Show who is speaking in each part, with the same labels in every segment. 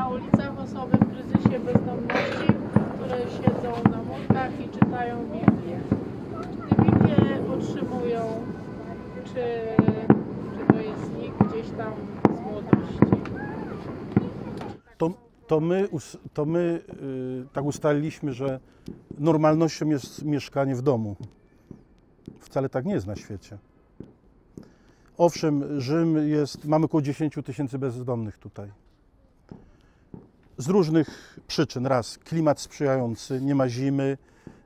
Speaker 1: na ulicach osoby w kryzysie bezdomności, które siedzą na murkach i czytają Biblię. Gdy Biblię otrzymują, czy to jest nikt gdzieś tam z młodości?
Speaker 2: To my tak ustaliliśmy, że normalnością jest mieszkanie w domu. Wcale tak nie jest na świecie. Owszem, Rzym jest, mamy około 10 000 bezdomnych tutaj. Z różnych przyczyn. Raz, klimat sprzyjający, nie ma zimy,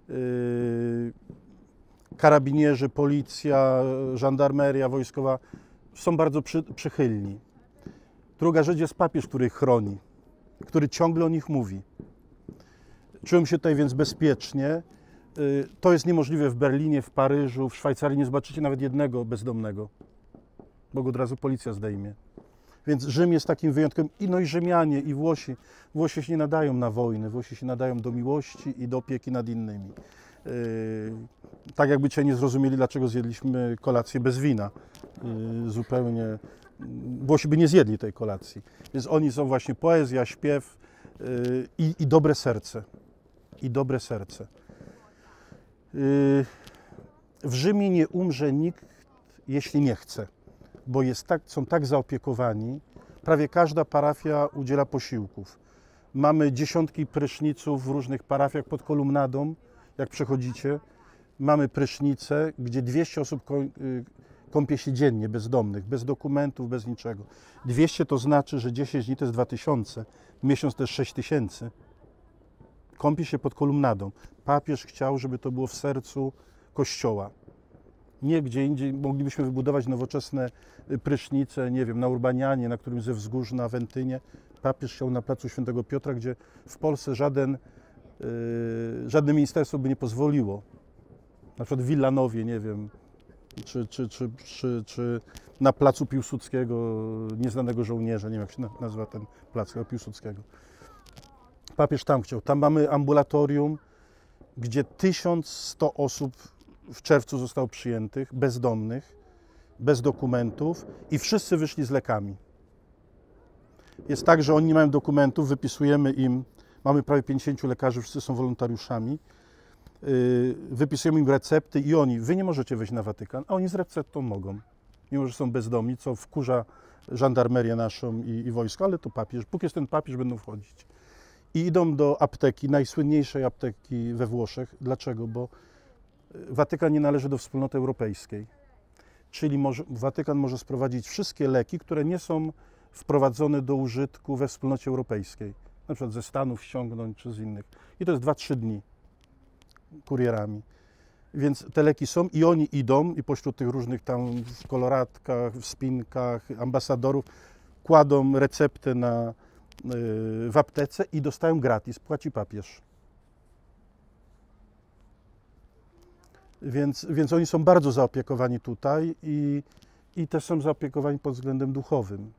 Speaker 2: karabinierzy, policja, żandarmeria wojskowa są bardzo przychylni. Druga rzecz jest papież, który ich chroni, który ciągle o nich mówi. Czułem się tutaj więc bezpiecznie. To jest niemożliwe w Berlinie, w Paryżu, w Szwajcarii. Nie zobaczycie nawet jednego bezdomnego, bo go od razu policja zdejmie. Więc Rzym jest takim wyjątkiem. No i Rzymianie, i Włosi. Włosi się nie nadają na wojny, Włosi się nadają do miłości i do opieki nad innymi. Tak jakby cię nie zrozumieli, dlaczego zjedliśmy kolację bez wina. Zupełnie. Włosi by nie zjedli tej kolacji. Więc oni są właśnie poezja, śpiew i dobre serce. I dobre serce. W Rzymie nie umrze nikt, jeśli nie chce, bo są tak zaopiekowani. Prawie każda parafia udziela posiłków. Mamy dziesiątki pryszniców w różnych parafiach pod kolumnadą, jak przechodzicie. Mamy prysznice, gdzie 200 osób kąpie się dziennie, bezdomnych, bez dokumentów, bez niczego. 200 to znaczy, że 10 dni to jest 2000, miesiąc to jest 6000. Kąpie się pod kolumnadą. Papież chciał, żeby to było w sercu kościoła. Nie gdzie indziej moglibyśmy wybudować nowoczesne prysznice, nie wiem, na Urbanianie, na którymś ze wzgórz, na Wentynie. Papież chciał na placu Świętego Piotra, gdzie w Polsce żadne ministerstwo by nie pozwoliło. Na przykład w Wilanowie, nie wiem, czy na placu Piłsudskiego, nieznanego żołnierza, nie wiem jak się nazywa ten plac Piłsudskiego. Papież tam chciał. Tam mamy ambulatorium, gdzie 1100 osób w czerwcu zostało przyjętych, bezdomnych, bez dokumentów i wszyscy wyszli z lekami. Jest tak, że oni nie mają dokumentów, wypisujemy im, mamy prawie 50 lekarzy, wszyscy są wolontariuszami, wypisujemy im recepty i wy nie możecie wejść na Watykan, a oni z receptą mogą. Mimo że są bezdomni, co wkurza żandarmerię naszą i wojsko, ale to papież, póki jest ten papież, będą wchodzić. I idą do apteki, najsłynniejszej apteki we Włoszech. Dlaczego? Bo Watykan nie należy do wspólnoty europejskiej. Czyli Watykan może sprowadzić wszystkie leki, które nie są wprowadzone do użytku we wspólnocie europejskiej. Na przykład ze Stanów ściągnąć czy z innych. I to jest 2-3 dni kurierami. Więc te leki są i oni idą i pośród tych różnych tam w koloratkach, w spinkach, ambasadorów kładą receptę w aptece i dostają gratis, płaci papież. Więc oni są bardzo zaopiekowani tutaj i też są zaopiekowani pod względem duchowym.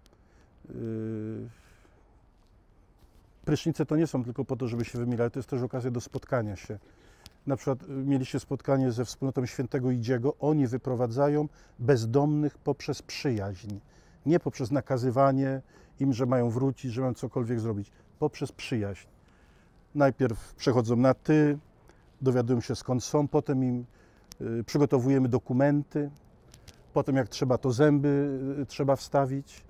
Speaker 2: Prysznice to nie są tylko po to, żeby się wymilać, to jest też okazja do spotkania się. Na przykład mieliście spotkanie ze wspólnotą Świętego Idziego, oni wyprowadzają bezdomnych poprzez przyjaźń. Nie poprzez nakazywanie im, że mają wrócić, że mają cokolwiek zrobić. Poprzez przyjaźń. Najpierw przechodzą na ty, dowiadują się skąd są, potem im przygotowujemy dokumenty, potem jak trzeba to zęby trzeba wstawić.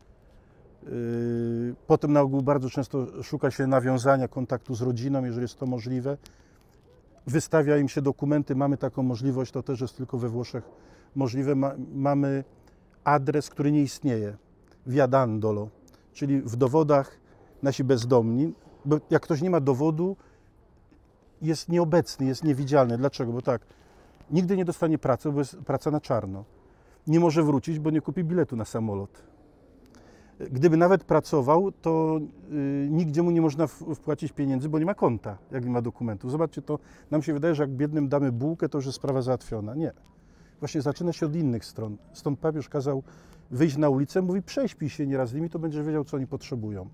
Speaker 2: Potem na ogół bardzo często szuka się nawiązania kontaktu z rodziną, jeżeli jest to możliwe. Wystawia im się dokumenty, mamy taką możliwość, to też jest tylko we Włoszech możliwe. Mamy adres, który nie istnieje, via Dandolo, czyli w dowodach nasi bezdomni, bo jak ktoś nie ma dowodu, jest nieobecny, jest niewidzialny. Dlaczego? Bo tak, nigdy nie dostanie pracy, bo jest praca na czarno. Nie może wrócić, bo nie kupi biletu na samolot. Gdyby nawet pracował, to nigdzie mu nie można wpłacić pieniędzy, bo nie ma konta, jak nie ma dokumentów. Zobaczcie, to nam się wydaje, że jak biednym damy bułkę, to już jest sprawa załatwiona. Nie. Właśnie zaczyna się od innych stron. Stąd papież kazał wyjść na ulicę, mówi prześpij się nieraz z nimi, to będziesz wiedział, co oni potrzebują.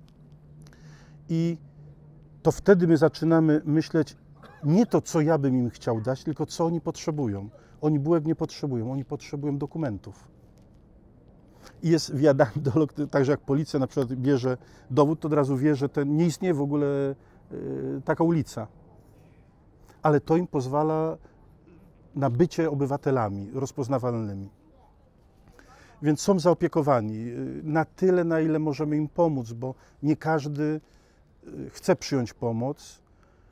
Speaker 2: I to wtedy my zaczynamy myśleć nie to, co ja bym im chciał dać, tylko co oni potrzebują. Oni bułek nie potrzebują, oni potrzebują dokumentów. i jest wjadany także jak policja na przykład bierze dowód, to od razu wie, że nie istnieje w ogóle taka ulica. Ale to im pozwala na bycie obywatelami rozpoznawalnymi. Więc są zaopiekowani na tyle, na ile możemy im pomóc, bo nie każdy chce przyjąć pomoc.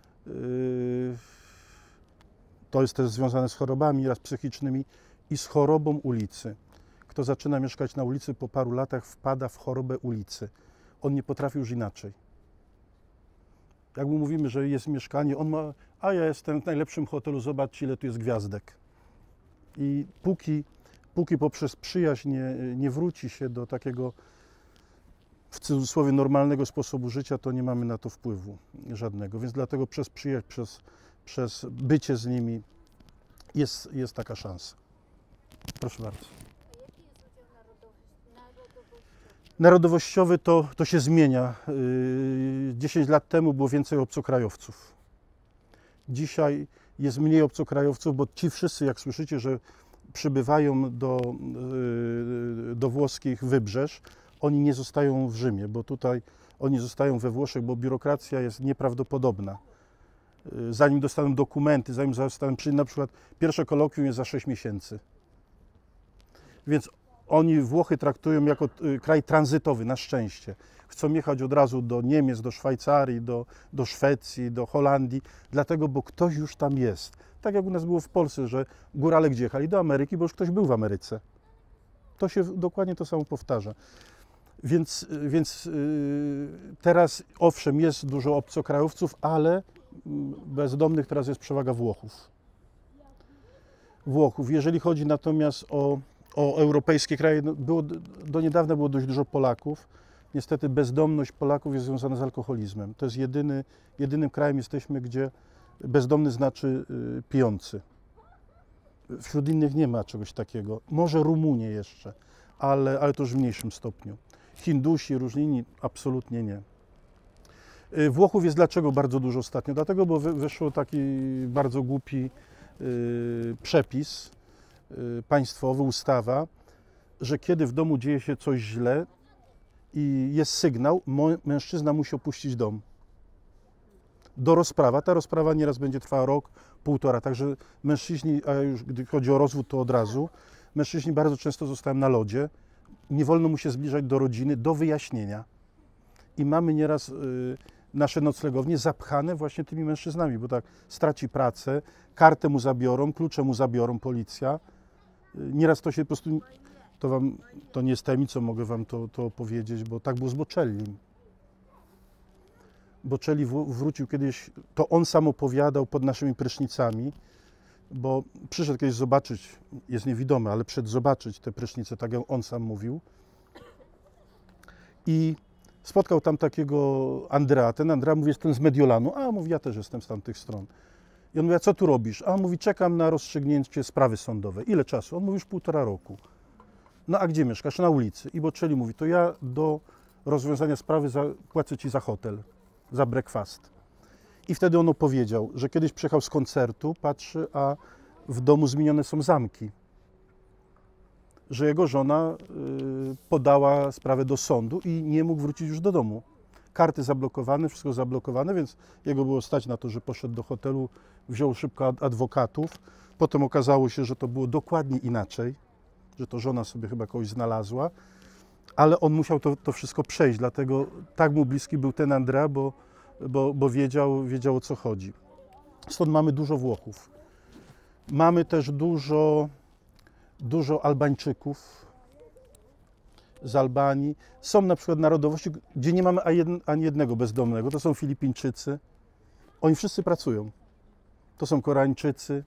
Speaker 2: To jest też związane z chorobami raz psychicznymi i z chorobą ulicy. Kto zaczyna mieszkać na ulicy, po paru latach wpada w chorobę ulicy. On nie potrafi już inaczej. Jak mu mówimy, że jest mieszkanie, on ma, a ja jestem w najlepszym hotelu, zobaczcie, ile tu jest gwiazdek. I póki poprzez przyjaźń nie wróci się do takiego, w cudzysłowie, normalnego sposobu życia, to nie mamy na to wpływu żadnego. Więc dlatego przez przyjaźń, przez bycie z nimi jest taka szansa. Proszę bardzo. Narodowościowy to się zmienia. 10 lat temu było więcej obcokrajowców. Dzisiaj jest mniej obcokrajowców, bo ci wszyscy, jak słyszycie, że przybywają do włoskich wybrzeż, oni nie zostają w Rzymie, bo tutaj oni zostają we Włoszech, bo biurokracja jest nieprawdopodobna. Zanim dostaną dokumenty, zanim dostaną na przykład pierwsze kolokwium jest za 6 miesięcy. Więc oni Włochy traktują jako kraj tranzytowy, na szczęście. Chcą jechać od razu do Niemiec, do Szwajcarii, do Szwecji, do Holandii, dlatego, bo ktoś już tam jest. Tak jak u nas było w Polsce, że górale gdzie jechali? Do Ameryki, bo już ktoś był w Ameryce. To się dokładnie to samo powtarza. Więc teraz, owszem, jest dużo obcokrajowców, ale bezdomnych teraz jest przewaga Włochów. Jeżeli chodzi natomiast o europejskie kraje, do niedawna było dość dużo Polaków. Niestety bezdomność Polaków jest związana z alkoholizmem. To jest jedynym krajem jesteśmy, gdzie bezdomny znaczy pijący. Wśród innych nie ma czegoś takiego. Może Rumunie jeszcze, ale to już w mniejszym stopniu. Hindusi, różni inni, absolutnie nie. Włochów jest dlaczego bardzo dużo ostatnio? Dlatego, bo wyszło taki bardzo głupi przepis państwowy, ustawa, że kiedy w domu dzieje się coś źle i jest sygnał, mężczyzna musi opuścić dom. Do rozprawa. Ta rozprawa nieraz będzie trwała rok, półtora, także mężczyźni, a już gdy chodzi o rozwód, to od razu, mężczyźni bardzo często zostają na lodzie, nie wolno mu się zbliżać do rodziny, do wyjaśnienia. I mamy nieraz nasze noclegownie zapchane właśnie tymi mężczyznami, bo tak straci pracę, kartę mu zabiorą, klucze mu zabiorą, policja. Nieraz to się po prostu, to nie jest tajemnicą, mogę wam to opowiedzieć, bo tak było z Bocellim. Bocelli wrócił kiedyś, to on sam opowiadał pod naszymi prysznicami, bo przyszedł kiedyś zobaczyć, jest niewidomy, ale przyszedł zobaczyć te prysznice, tak jak on sam mówił. I spotkał tam takiego Andrea. Ten Andrea mówi, jestem z Mediolanu. A, mówi, ja też jestem z tamtych stron. I on mówi, a co tu robisz? A, mówi, czekam na rozstrzygnięcie sprawy sądowej. Ile czasu? On mówi, już 1,5 roku. No, a gdzie mieszkasz? Na ulicy. I Bocelli mówi, to ja do rozwiązania sprawy płacę ci za hotel, za breakfast. I wtedy on opowiedział, że kiedyś przyjechał z koncertu, patrzy, a w domu zmienione są zamki. Że jego żona podała sprawę do sądu i nie mógł wrócić już do domu. Karty zablokowane, wszystko zablokowane, więc jego było stać na to, że poszedł do hotelu, wziął szybko adwokatów. Potem okazało się, że to było dokładnie inaczej, że to żona sobie chyba kogoś znalazła, ale on musiał to wszystko przejść, dlatego tak mu bliski był ten Andrea, bo wiedział o co chodzi. Stąd mamy dużo Włochów. Mamy też dużo Albańczyków z Albanii. Są na przykład narodowości, gdzie nie mamy ani jednego bezdomnego. To są Filipińczycy. Oni wszyscy pracują. To są Koreańczycy.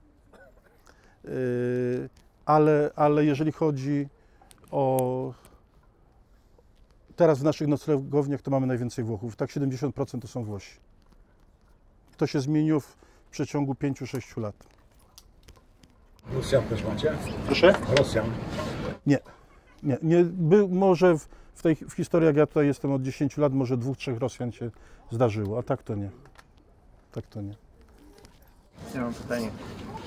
Speaker 2: Ale jeżeli chodzi o... Teraz w naszych noclegowniach to mamy najwięcej Włochów. Tak 70% to są Włosi. To się zmieniło w przeciągu 5-6 lat.
Speaker 3: Rosjan też macie?
Speaker 2: Proszę?
Speaker 3: Rosjan?
Speaker 2: Nie. Może w historii, jak ja tutaj jestem od 10 lat, może 2-3 Rosjan się zdarzyło, a tak to nie. Tak to nie.
Speaker 4: Ja mam pytanie.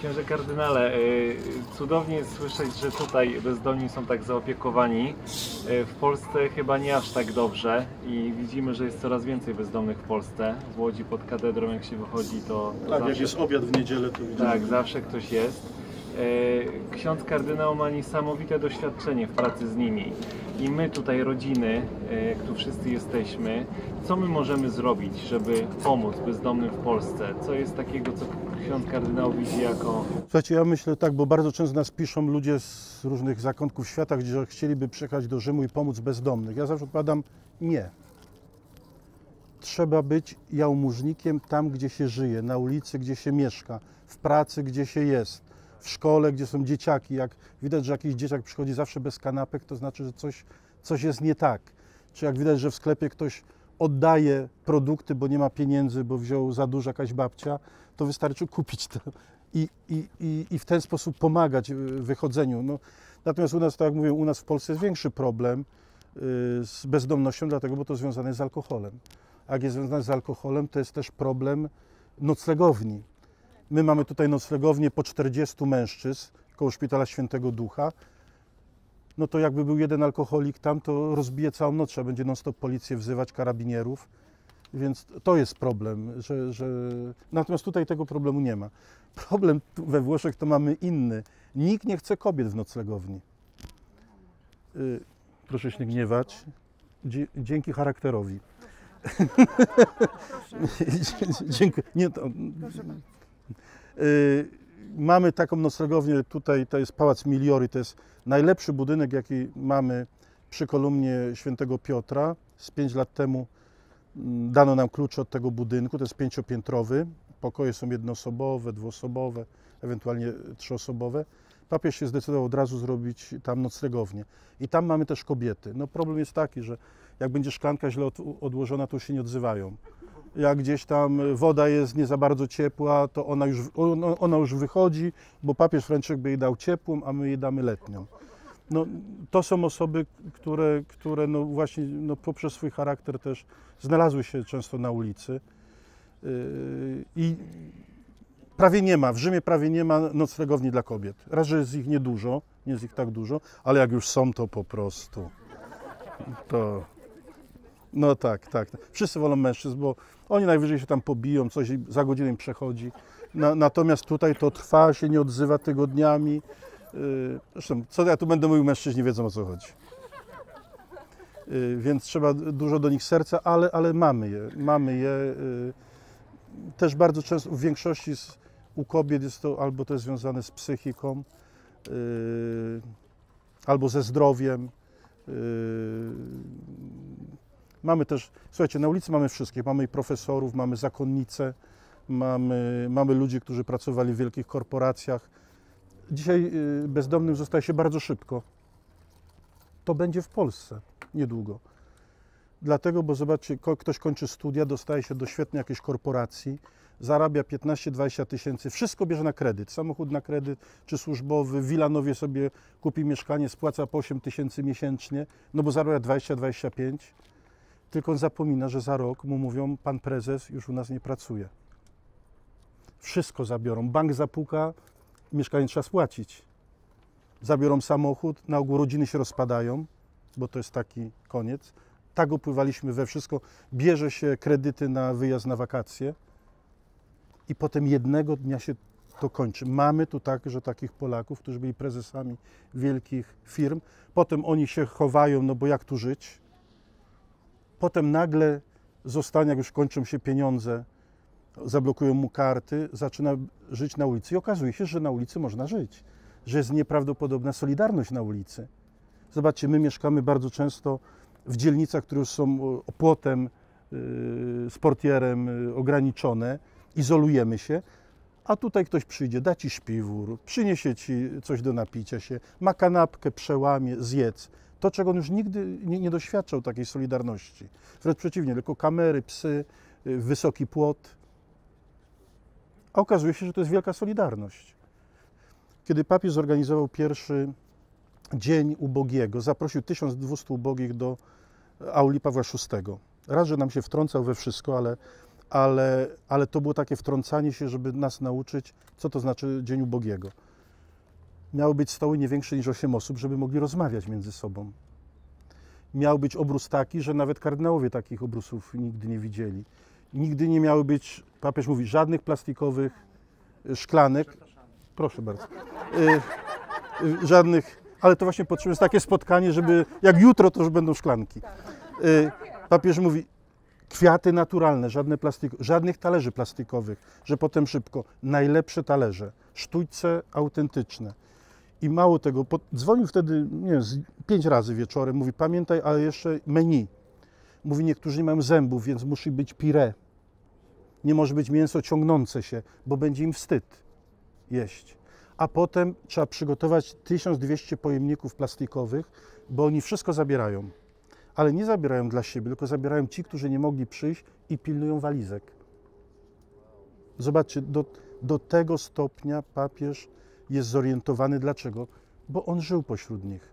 Speaker 4: Księże kardynale, cudownie jest słyszeć, że tutaj bezdomni są tak zaopiekowani. W Polsce chyba nie aż tak dobrze i widzimy, że jest coraz więcej bezdomnych w Polsce. W Łodzi pod katedrą, jak się wychodzi, to
Speaker 2: Tak, jak
Speaker 4: zawsze,
Speaker 2: jest obiad w niedzielę, to widzimy.
Speaker 4: tak, zawsze ktoś jest. Ksiądz kardynał ma niesamowite doświadczenie w pracy z nimi i my tutaj rodziny, jak tu wszyscy jesteśmy, co my możemy zrobić, żeby pomóc bezdomnym w Polsce? Co jest takiego, co ksiądz kardynał widzi jako...
Speaker 2: Słuchajcie, ja myślę tak, bo bardzo często nas piszą ludzie z różnych zakątków świata, gdzie chcieliby przyjechać do Rzymu i pomóc bezdomnych. Ja zawsze odpowiadam, nie. Trzeba być jałmużnikiem tam, gdzie się żyje, na ulicy, gdzie się mieszka, w pracy, gdzie się jest, w szkole, gdzie są dzieciaki. Jak widać, że jakiś dzieciak przychodzi zawsze bez kanapek, to znaczy, że coś jest nie tak. Czy jak widać, że w sklepie ktoś oddaje produkty, bo nie ma pieniędzy, bo wziął za dużo jakaś babcia, to wystarczy kupić to i w ten sposób pomagać w wychodzeniu. No, natomiast u nas, tak jak mówię, u nas w Polsce jest większy problem z bezdomnością, dlatego, bo to związane jest z alkoholem. A jak jest związane z alkoholem, to jest też problem noclegowni. My mamy tutaj noclegownię po 40 mężczyzn koło Szpitala Świętego Ducha. No to jakby był jeden alkoholik tam, to rozbije całą noc, trzeba będzie non-stop policję wzywać, karabinierów, więc to jest problem, że... Natomiast tutaj tego problemu nie ma. Problem we Włoszech to mamy inny. Nikt nie chce kobiet w noclegowni. Proszę się nie gniewać. Dzięki charakterowi. Dziękuję. Nie, to... Mamy taką noclegownię tutaj, to jest Pałac Migliori, to jest najlepszy budynek, jaki mamy przy kolumnie Świętego Piotra. Z 5 lat temu dano nam klucze od tego budynku, to jest 5-piętrowy. Pokoje są jednoosobowe, dwuosobowe, ewentualnie 3-osobowe. Papież się zdecydował od razu zrobić tam noclegownię. I tam mamy też kobiety. No problem jest taki, że jak będzie szklanka źle odłożona, to już się nie odzywają. Jak gdzieś tam woda jest nie za bardzo ciepła, to ona już wychodzi, bo papież Franciszek by jej dał ciepłą, a my jej damy letnią. No, to są osoby, które no właśnie no poprzez swój charakter też znalazły się często na ulicy. I prawie nie ma, w Rzymie prawie nie ma noclegowni dla kobiet. Raz, że jest ich niedużo, nie jest ich tak dużo, ale jak już są, to po prostu to... No tak. Wszyscy wolą mężczyzn, bo oni najwyżej się tam pobiją, coś za godzinę im przechodzi. Natomiast tutaj to trwa, się nie odzywa tygodniami. Zresztą, co ja tu będę mówił, mężczyźni wiedzą, o co chodzi. Więc trzeba dużo do nich serca, ale mamy je. Też bardzo często, w większości u kobiet jest to albo to jest związane z psychiką, albo ze zdrowiem. Mamy też, słuchajcie, na ulicy mamy wszystkich. Mamy i profesorów, mamy zakonnice, mamy ludzi, którzy pracowali w wielkich korporacjach. Dzisiaj bezdomnym zostaje się bardzo szybko. To będzie w Polsce niedługo. Dlatego, bo zobaczcie, ktoś kończy studia, dostaje się do świetnej jakiejś korporacji, zarabia 15-20 tysięcy, wszystko bierze na kredyt, samochód na kredyt czy służbowy, w Wilanowie sobie kupi mieszkanie, spłaca po 8 tysięcy miesięcznie, no bo zarabia 20-25, tylko on zapomina, że za rok mu mówią, pan prezes już u nas nie pracuje. Wszystko zabiorą, bank zapuka, mieszkanie trzeba spłacić. Zabiorą samochód, na ogół rodziny się rozpadają, bo to jest taki koniec. Tak opływaliśmy we wszystko, bierze się kredyty na wyjazd na wakacje i potem jednego dnia się to kończy. Mamy tu także takich Polaków, którzy byli prezesami wielkich firm, potem oni się chowają, no bo jak tu żyć? Potem nagle zostanie, jak już kończą się pieniądze, zablokują mu karty, zaczyna żyć na ulicy i okazuje się, że na ulicy można żyć, że jest nieprawdopodobna solidarność na ulicy. Zobaczcie, my mieszkamy bardzo często w dzielnicach, które już są płotem, z portierem ograniczone, izolujemy się, a tutaj ktoś przyjdzie, da ci śpiwór, przyniesie ci coś do napicia się, ma kanapkę, przełamie, zjedz. To, czego on już nigdy nie doświadczał takiej solidarności. Wręcz przeciwnie, tylko kamery, psy, wysoki płot. A okazuje się, że to jest wielka solidarność. Kiedy papież zorganizował pierwszy Dzień Ubogiego, zaprosił 1200 ubogich do auli Pawła VI. Raz, że nam się wtrącał we wszystko, ale to było takie wtrącanie się, żeby nas nauczyć, co to znaczy Dzień Ubogiego. Miały być stoły nie większe niż 8 osób, żeby mogli rozmawiać między sobą. Miał być obrus taki, że nawet kardynałowie takich obrusów nigdy nie widzieli. Nigdy nie miały być, papież mówi, żadnych plastikowych szklanek. Proszę bardzo. Żadnych, ale to właśnie potrzebne jest takie spotkanie, żeby jak jutro to już będą szklanki. Papież mówi, kwiaty naturalne, żadnych talerzy plastikowych, że potem szybko, najlepsze talerze, sztućce autentyczne. I mało tego, dzwonił wtedy, nie wiem, 5 razy wieczorem, mówi, pamiętaj, ale jeszcze menu. Mówi, niektórzy nie mają zębów, więc musi być pire. Nie może być mięso ciągnące się, bo będzie im wstyd jeść. A potem trzeba przygotować 1200 pojemników plastikowych, bo oni wszystko zabierają. Ale nie zabierają dla siebie, tylko zabierają ci, którzy nie mogli przyjść i pilnują walizek. Zobaczcie, do tego stopnia papież jest zorientowany. Dlaczego? Bo on żył pośród nich.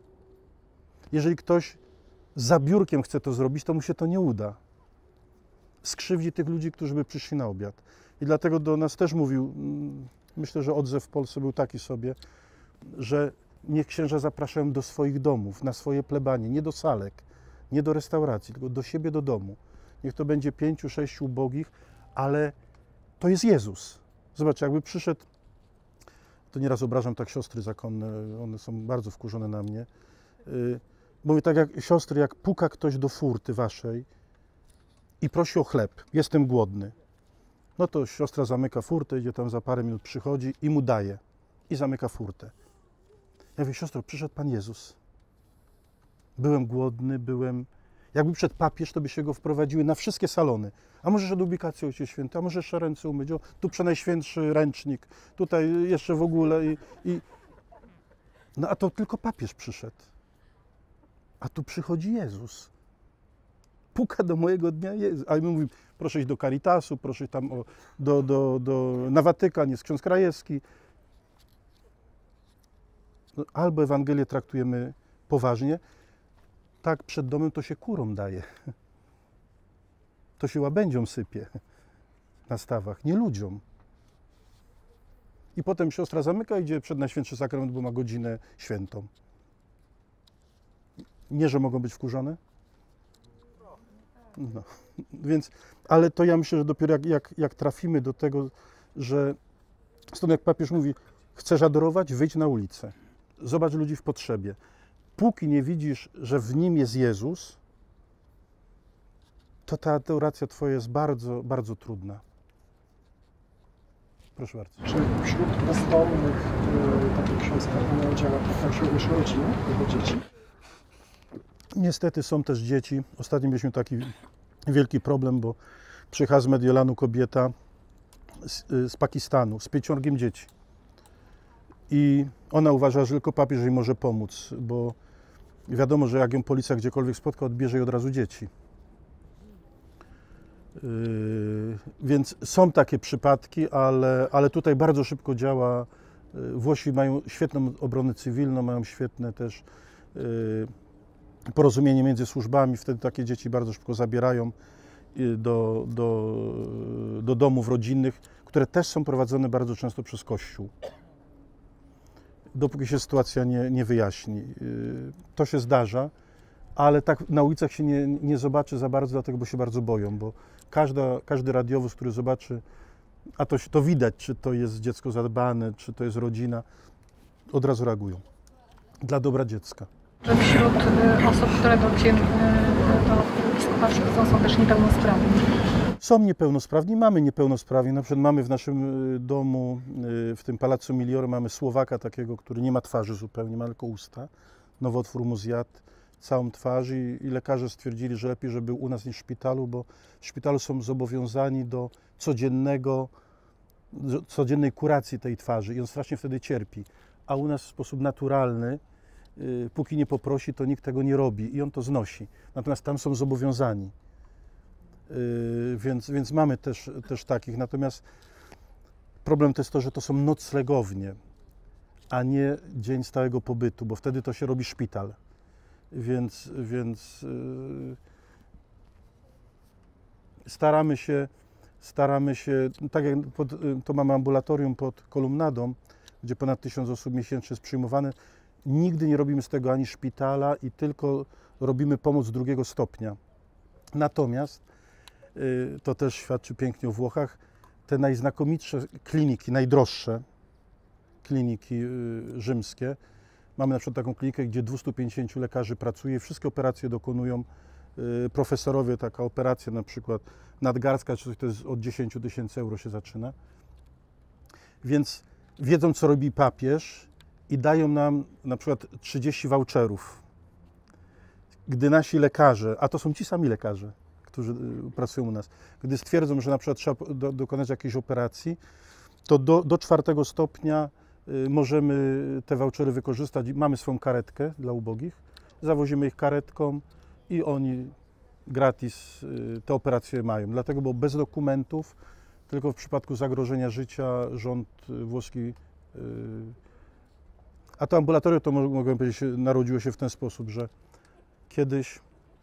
Speaker 2: Jeżeli ktoś za biurkiem chce to zrobić, to mu się to nie uda. Skrzywdzi tych ludzi, którzy by przyszli na obiad. I dlatego do nas też mówił, myślę, że odzew w Polsce był taki sobie, że niech księża zapraszają do swoich domów, na swoje plebanie, nie do salek, nie do restauracji, tylko do siebie, do domu. Niech to będzie 5-6 ubogich, ale to jest Jezus. Zobaczcie, jakby przyszedł, to nieraz obrażam tak siostry zakonne, one są bardzo wkurzone na mnie. Mówię tak jak siostry, jak puka ktoś do furty waszej i prosi o chleb, jestem głodny. No to siostra zamyka furtę, idzie tam za parę minut, przychodzi i mu daje. I zamyka furtę. Ja mówię, siostro, przyszedł Pan Jezus. Byłem głodny, jakby przed papież, to by się go wprowadziły na wszystkie salony. A może jeszcze ubikację Ojciec Święty, a może jeszcze ręce umyć, o, tu przenajświętszy ręcznik, tutaj jeszcze w ogóle No a to tylko papież przyszedł. A tu przychodzi Jezus. Puka do mojego dnia Jezus. A my mówimy, proszę iść do Caritasu, proszę tam na Watykan, jest ksiądz Krajewski. No, albo Ewangelię traktujemy poważnie, tak przed domem to się kurom daje. To się łabędziom sypie na stawach, nie ludziom. I potem siostra zamyka, idzie przed Najświętszy Sakrament, bo ma godzinę świętą. Nie, że mogą być wkurzone? No, więc, ale to ja myślę, że dopiero jak trafimy do tego, że stąd jak papież mówi, chcesz adorować, wyjdź na ulicę. Zobacz ludzi w potrzebie. Póki nie widzisz, że w nim jest Jezus, to ta adoracja twoja jest bardzo, bardzo trudna. Proszę bardzo.
Speaker 5: Czy wśród bezdomnych, tak jak ksiądz kardynał działa, trafiają się również rodziny, jego dzieci?
Speaker 2: Niestety są też dzieci. Ostatnio mieliśmy taki wielki problem, bo przyjechała z Mediolanu kobieta z Pakistanu z 5 dzieci. I ona uważa, że tylko papież jej może pomóc, bo wiadomo, że jak ją policja gdziekolwiek spotka, odbierze jej od razu dzieci. Więc są takie przypadki, ale tutaj bardzo szybko działa. Włosi mają świetną obronę cywilną, mają świetne też porozumienie między służbami, wtedy takie dzieci bardzo szybko zabierają do domów rodzinnych, które też są prowadzone bardzo często przez Kościół. Dopóki się sytuacja nie wyjaśni. To się zdarza, ale tak na ulicach się nie zobaczy za bardzo, dlatego bo się bardzo boją, bo każdy radiowóz, który zobaczy, a to widać, czy to jest dziecko zadbane, czy to jest rodzina, od razu reagują. Dla dobra dziecka.
Speaker 6: Że wśród osób, które do biskupa przychodzą, są też niepełnosprawni.
Speaker 2: Są niepełnosprawni, mamy niepełnosprawni. Na przykład mamy w naszym domu, w tym Palazzo Migliore, mamy Słowaka takiego, który nie ma twarzy zupełnie, ma tylko usta. Nowotwór mu zjadł całą twarz i lekarze stwierdzili, że lepiej, żeby był u nas niż w szpitalu, bo w szpitalu są zobowiązani do codziennej kuracji tej twarzy i on strasznie wtedy cierpi. A u nas w sposób naturalny, póki nie poprosi, to nikt tego nie robi i on to znosi. Natomiast tam są zobowiązani. Więc mamy też takich. Natomiast problem to jest to, że to są noclegownie, a nie dzień stałego pobytu, bo wtedy to się robi szpital. Więc staramy się Staramy się, tak jak to mamy ambulatorium pod kolumnadą, gdzie ponad 1000 osób miesięcznie jest przyjmowane, nigdy nie robimy z tego ani szpitala i tylko robimy pomoc drugiego stopnia. Natomiast, to też świadczy pięknie o Włochach, te najznakomitsze kliniki, najdroższe kliniki rzymskie, mamy na przykład taką klinikę, gdzie 250 lekarzy pracuje, wszystkie operacje dokonują profesorowie, taka operacja na przykład nadgarstka, czy coś, to jest od 10 000 euro się zaczyna. Więc wiedzą, co robi papież i dają nam na przykład 30 voucherów. Gdy nasi lekarze, a to są ci sami lekarze, którzy pracują u nas, gdy stwierdzą, że na przykład trzeba dokonać jakiejś operacji, to do 4 stopnia możemy te vouchery wykorzystać. Mamy swoją karetkę dla ubogich, zawozimy ich karetką i oni gratis te operacje mają. Dlatego, bo bez dokumentów, tylko w przypadku zagrożenia życia rząd włoski, a to ambulatorium, to mogę powiedzieć, narodziło się w ten sposób, że kiedyś,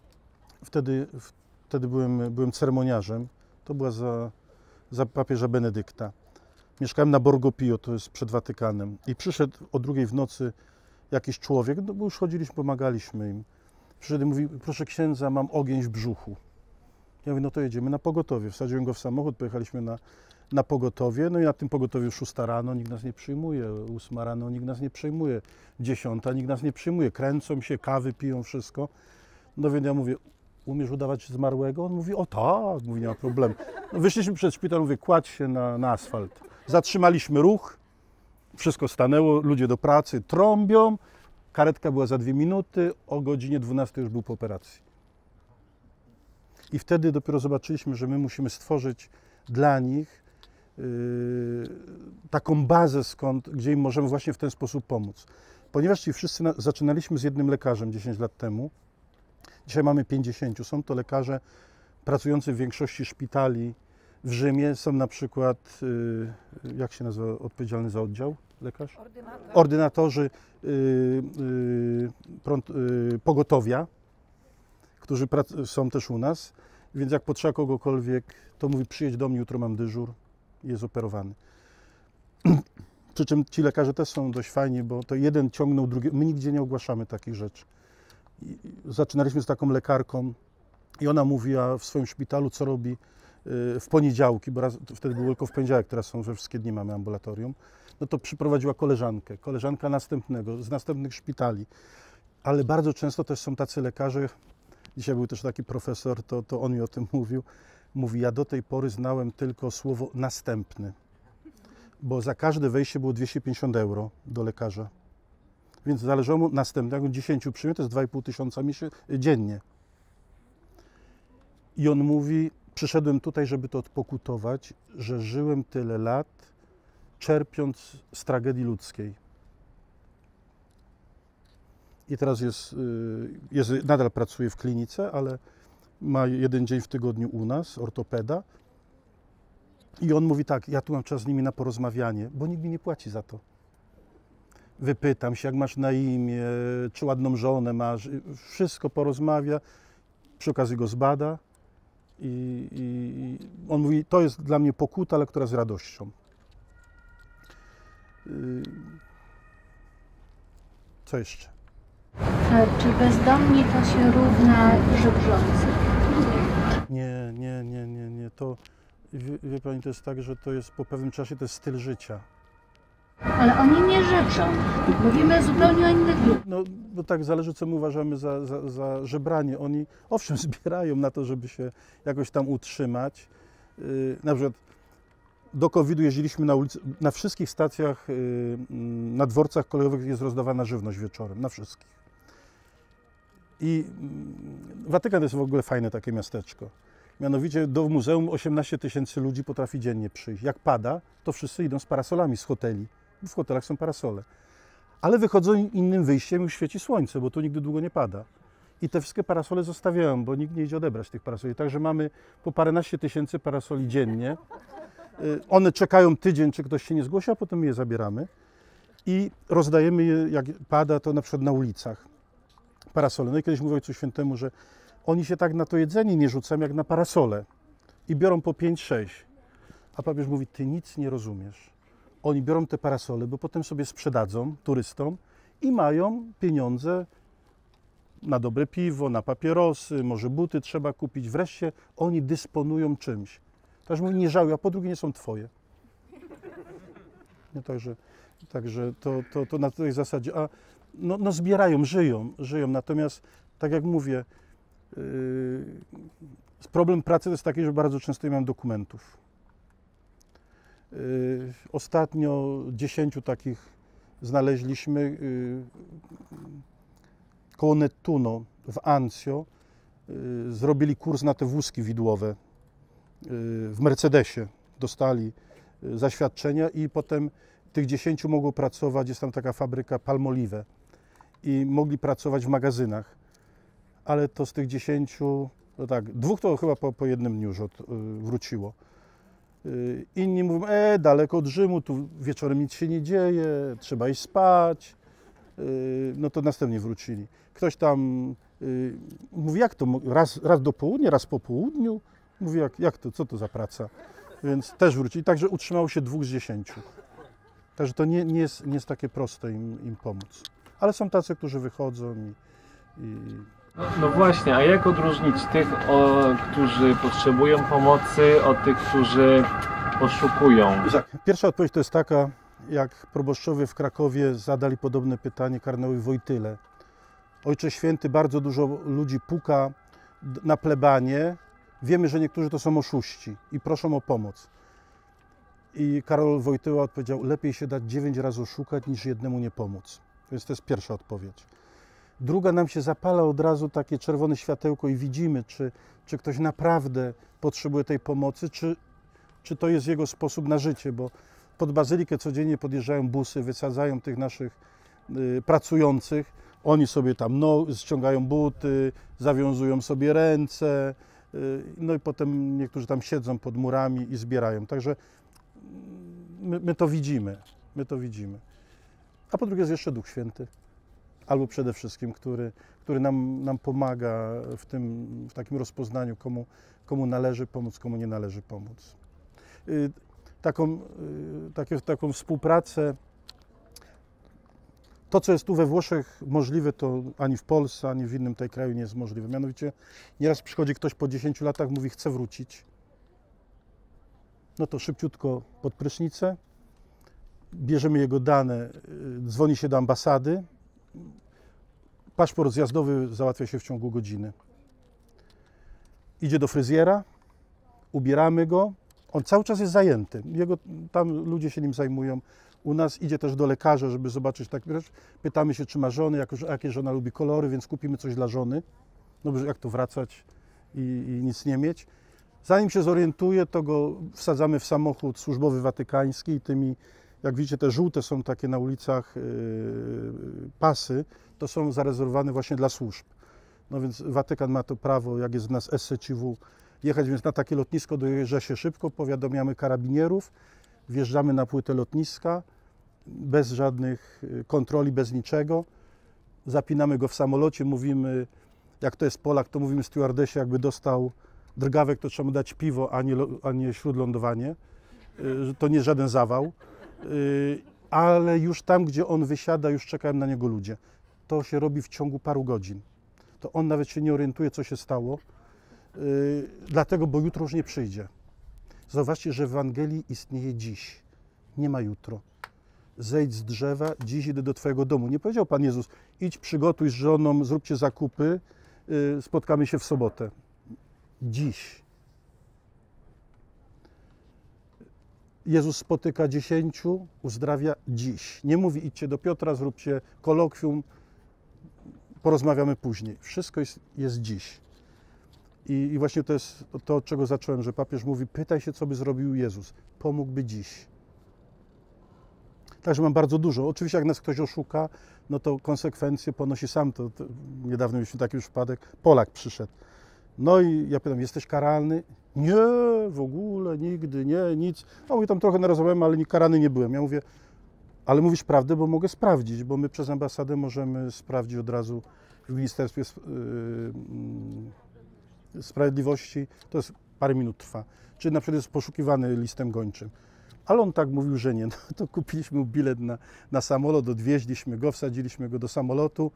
Speaker 2: wtedy byłem ceremoniarzem, to była za papieża Benedykta. Mieszkałem na Borgo Pio, to jest przed Watykanem, i przyszedł o 2 w nocy jakiś człowiek, no bo już chodziliśmy, pomagaliśmy im. Przyszedł i mówi: proszę księdza, mam ogień w brzuchu. Ja mówię: no to jedziemy na pogotowie. Wsadziłem go w samochód, pojechaliśmy na pogotowie, no i na tym pogotowiu 6 rano nikt nas nie przyjmuje, 8 rano nikt nas nie przyjmuje, 10 nikt nas nie przyjmuje, kręcą się, kawy piją, wszystko. No więc ja mówię: umiesz udawać zmarłego? On mówi: o tak, mówi, nie ma problemu. No wyszliśmy przed szpital, mówię: kładź się na asfalt. Zatrzymaliśmy ruch, wszystko stanęło, ludzie do pracy, trąbią, karetka była za 2 minuty, o godzinie 12 już był po operacji. I wtedy dopiero zobaczyliśmy, że my musimy stworzyć dla nich taką bazę, gdzie im możemy właśnie w ten sposób pomóc. Ponieważ ci wszyscy zaczynaliśmy z jednym lekarzem 10 lat temu, dzisiaj mamy 50. Są to lekarze pracujący w większości szpitali w Rzymie. Są na przykład, jak się nazywa odpowiedzialny za oddział lekarz? Ordynatorzy pogotowia, którzy są też u nas, więc jak potrzeba kogokolwiek, to mówi: przyjedź do mnie, jutro mam dyżur i jest operowany. Przy czym ci lekarze też są dość fajni, bo to jeden ciągnął drugiego. My nigdzie nie ogłaszamy takich rzeczy. Zaczynaliśmy z taką lekarką i ona mówiła w swoim szpitalu, co robi w poniedziałki, bo wtedy było tylko w poniedziałek, teraz są, że wszystkie dni mamy ambulatorium. No to przyprowadziła koleżanka następnego, z następnych szpitali. Ale bardzo często też są tacy lekarze, dzisiaj był też taki profesor, to on mi o tym mówił, mówi: ja do tej pory znałem tylko słowo następny, bo za każde wejście było 250 euro do lekarza. Więc zależało mu następnego, 10 przyjmie, to jest 2500 dziennie. I on mówi: przyszedłem tutaj, żeby to odpokutować, że żyłem tyle lat, czerpiąc z tragedii ludzkiej. I teraz nadal pracuje w klinice, ale ma 1 dzień w tygodniu u nas, ortopeda. I on mówi tak: ja tu mam czas z nimi na porozmawianie, bo nikt mi nie płaci za to. Wypytam się, jak masz na imię, czy ładną żonę masz, wszystko porozmawia, przy okazji go zbada. I on mówi: to jest dla mnie pokuta, ale która z radością. Co jeszcze?
Speaker 7: Czy bezdomni to się równa żebrzący?
Speaker 2: Nie. To, wie pani, to jest tak, że to jest po pewnym czasie, to jest styl życia.
Speaker 7: Ale oni nie żebrzą. Mówimy zupełnie o innych grupach.
Speaker 2: No, bo tak zależy, co my uważamy za żebranie. Oni owszem zbierają na to, żeby się jakoś tam utrzymać. Na przykład do COVID-u jeździliśmy na ulicy, na wszystkich stacjach, na dworcach kolejowych jest rozdawana żywność wieczorem, na wszystkich. I Watykan to jest w ogóle fajne takie miasteczko. Mianowicie do muzeum 18 000 ludzi potrafi dziennie przyjść. Jak pada, to wszyscy idą z parasolami z hoteli. W hotelach są parasole. Ale wychodzą innym wyjściem, już świeci słońce, bo tu nigdy długo nie pada. I te wszystkie parasole zostawiają, bo nikt nie idzie odebrać tych parasoli. Także mamy po paręnaście tysięcy parasoli dziennie. One czekają tydzień, czy ktoś się nie zgłosi, a potem my je zabieramy. I rozdajemy je, jak pada, to na przykład na ulicach. Parasole. No i kiedyś mówił Ojcu Świętemu, że oni się tak na to jedzenie nie rzucają jak na parasole. I biorą po 5-6. A papież mówi, ty nic nie rozumiesz. Oni biorą te parasole, bo potem sobie sprzedadzą turystom i mają pieniądze na dobre piwo, na papierosy, może buty trzeba kupić. Wreszcie oni dysponują czymś. Także mówi, nie żałuj, a po drugie nie są twoje. No, także to na tej zasadzie. A no zbierają, żyją. Natomiast, tak jak mówię, problem pracy to jest taki, że bardzo często nie mam dokumentów. Ostatnio 10 takich znaleźliśmy koło Nettuno w Anzio. Zrobili kurs na te wózki widłowe. W Mercedesie dostali zaświadczenia i potem tych 10 mogło pracować, jest tam taka fabryka Palmolive i mogli pracować w magazynach, ale to z tych 10, no tak, 2 to chyba po jednym dniu już wróciło. Inni mówią, daleko od Rzymu, tu wieczorem nic się nie dzieje, trzeba iść spać, no to następnie wrócili. Ktoś tam mówi, jak to, raz do południa, raz po południu? Mówi, jak to, co to za praca? Więc też wrócili, także utrzymało się 2 z 10. Także to nie jest takie proste im pomóc. Ale są tacy, którzy wychodzą
Speaker 4: No właśnie, a jak odróżnić tych, którzy potrzebują pomocy, od tych, którzy oszukują?
Speaker 2: Pierwsza odpowiedź to jest taka, jak proboszczowie w Krakowie zadali podobne pytanie kardynałowi Wojtyle. Ojcze Święty, bardzo dużo ludzi puka na plebanie. Wiemy, że niektórzy to są oszuści i proszą o pomoc. I Karol Wojtyła odpowiedział, lepiej się dać 9 razy oszukać, niż jednemu nie pomóc. Więc to jest pierwsza odpowiedź. Druga, nam się zapala od razu takie czerwone światełko i widzimy, czy ktoś naprawdę potrzebuje tej pomocy, czy to jest jego sposób na życie, bo pod Bazylikę codziennie podjeżdżają busy, wysadzają tych naszych pracujących, oni sobie tam ściągają buty, zawiązują sobie ręce, no i potem niektórzy tam siedzą pod murami i zbierają. Także my to widzimy. A po drugie jest jeszcze Duch Święty. Albo przede wszystkim, który nam pomaga w takim rozpoznaniu, komu należy pomóc, komu nie należy pomóc. Taką współpracę, to co jest tu we Włoszech możliwe, to ani w Polsce, ani w innym tej kraju nie jest możliwe. Mianowicie nieraz przychodzi ktoś po 10 latach, mówi, chce wrócić. No to szybciutko pod prysznicę, bierzemy jego dane, dzwoni się do ambasady, paszport zjazdowy załatwia się w ciągu godziny. Idzie do fryzjera, ubieramy go, on cały czas jest zajęty, tam ludzie się nim zajmują. U nas idzie też do lekarza, żeby zobaczyć takie rzeczy. Pytamy się, czy ma żonę, jakie żona lubi kolory, więc kupimy coś dla żony. No bo jak to wracać i nic nie mieć. Zanim się zorientuje, to go wsadzamy w samochód służbowy watykański i tymi, jak widzicie, te żółte są takie na ulicach pasy, to są zarezerwowane właśnie dla służb. No więc Watykan ma to prawo, jak jest w nas SCCW, jechać, więc na takie lotnisko dojeżdża się szybko, powiadamiamy karabinierów, wjeżdżamy na płytę lotniska, bez żadnych kontroli, bez niczego, zapinamy go w samolocie, mówimy, jak to jest Polak, to mówimy stewardesie, jakby dostał drgawek, to trzeba mu dać piwo, a nie śródlądowanie, że to nie żaden zawał, ale już tam, gdzie on wysiada, już czekają na niego ludzie. To się robi w ciągu paru godzin. To on nawet się nie orientuje, co się stało, dlatego, bo jutro już nie przyjdzie. Zauważcie, że w Ewangelii istnieje dziś, nie ma jutro. Zejdź z drzewa, dziś idę do twojego domu. Nie powiedział Pan Jezus, idź, przygotuj z żoną, zróbcie zakupy, spotkamy się w sobotę. Dziś. Jezus spotyka 10, uzdrawia dziś. Nie mówi, idźcie do Piotra, zróbcie kolokwium, porozmawiamy później. Wszystko jest dziś. I właśnie to jest to, od czego zacząłem, że papież mówi, pytaj się, co by zrobił Jezus. Pomógłby dziś. Także mam bardzo dużo. Oczywiście jak nas ktoś oszuka, no to konsekwencje ponosi sam. Niedawno mieliśmy taki przypadek, Polak przyszedł. No i ja pytam, jesteś karalny? Nie, w ogóle, nigdy, nie, nic. No mówi, tam trochę narozmawiałem, ale karany nie byłem. Ja mówię, ale mówisz prawdę, bo mogę sprawdzić, bo my przez ambasadę możemy sprawdzić od razu w Ministerstwie Sprawiedliwości. To jest parę minut trwa. Czy na przykład jest poszukiwany listem gończym. Ale on tak mówił, że nie. No to kupiliśmy mu bilet na samolot, odwieźliśmy go, wsadziliśmy go do samolotu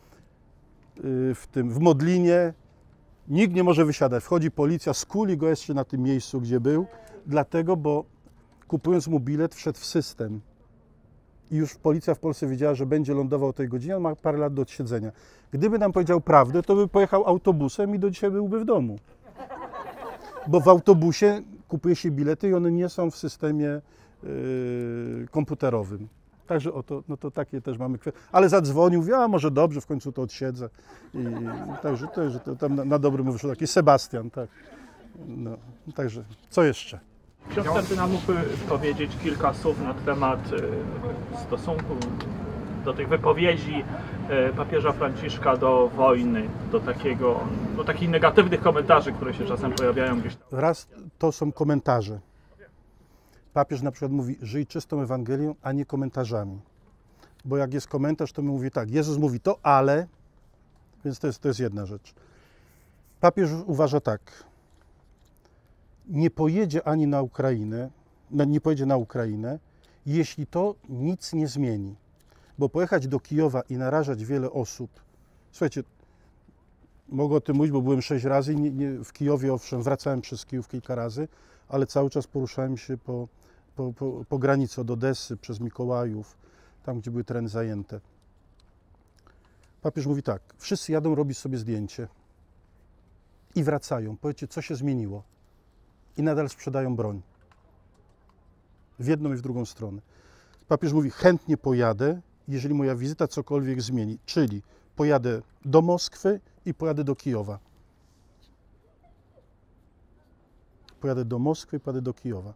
Speaker 2: w Modlinie. Nikt nie może wysiadać. Wchodzi policja, skuli go jeszcze na tym miejscu, gdzie był. Dlatego, bo kupując mu bilet, wszedł w system. I już policja w Polsce wiedziała, że będzie lądował o tej godzinie, on ma parę lat do odsiedzenia. Gdyby nam powiedział prawdę, to by pojechał autobusem i do dzisiaj byłby w domu. Bo w autobusie kupuje się bilety i one nie są w systemie komputerowym. Także oto, no to takie też mamy kwestie. Ale zadzwonił, mówi, a może dobrze, w końcu to odsiedzę. Także to tam na dobrym wyszło taki Sebastian, tak. No, także, co jeszcze?
Speaker 8: Ksiądz kardynał mógłby powiedzieć kilka słów na temat stosunku do tych wypowiedzi papieża Franciszka do wojny, do takich negatywnych komentarzy, które się czasem pojawiają gdzieś tam.
Speaker 2: Raz to są komentarze. Papież na przykład mówi, żyj czystą Ewangelią, a nie komentarzami. Bo jak jest komentarz, to mówi tak, Jezus mówi to, ale, więc to jest jedna rzecz. Papież uważa tak, nie pojedzie ani na Ukrainę, nie pojedzie na Ukrainę, jeśli to nic nie zmieni. Bo pojechać do Kijowa i narażać wiele osób, słuchajcie, mogę o tym mówić, bo byłem 6 razy i w Kijowie, owszem, wracałem przez Kijów kilka razy, ale cały czas poruszałem się po granicy od Odessy, przez Mikołajów, tam, gdzie były tereny zajęte. Papież mówi tak, wszyscy jadą robić sobie zdjęcie i wracają. Powiedzcie, co się zmieniło? I nadal sprzedają broń. W jedną i w drugą stronę. Papież mówi, chętnie pojadę, jeżeli moja wizyta cokolwiek zmieni, czyli pojadę do Moskwy i pojadę do Kijowa. Pojadę do Moskwy i pojadę do Kijowa.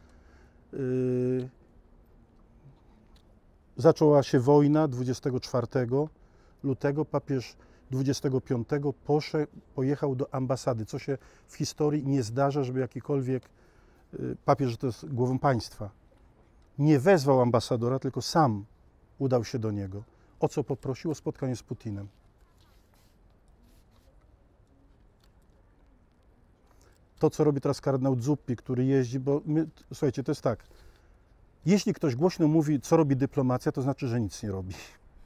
Speaker 2: Zaczęła się wojna 24 lutego, papież 25 pojechał do ambasady, co się w historii nie zdarza, żeby jakikolwiek papież, że to jest głową państwa, nie wezwał ambasadora, tylko sam udał się do niego. O co poprosił? O spotkanie z Putinem. To, co robi teraz kardynał Zuppi, który jeździ, bo słuchajcie, to jest tak, jeśli ktoś głośno mówi, co robi dyplomacja, to znaczy, że nic nie robi.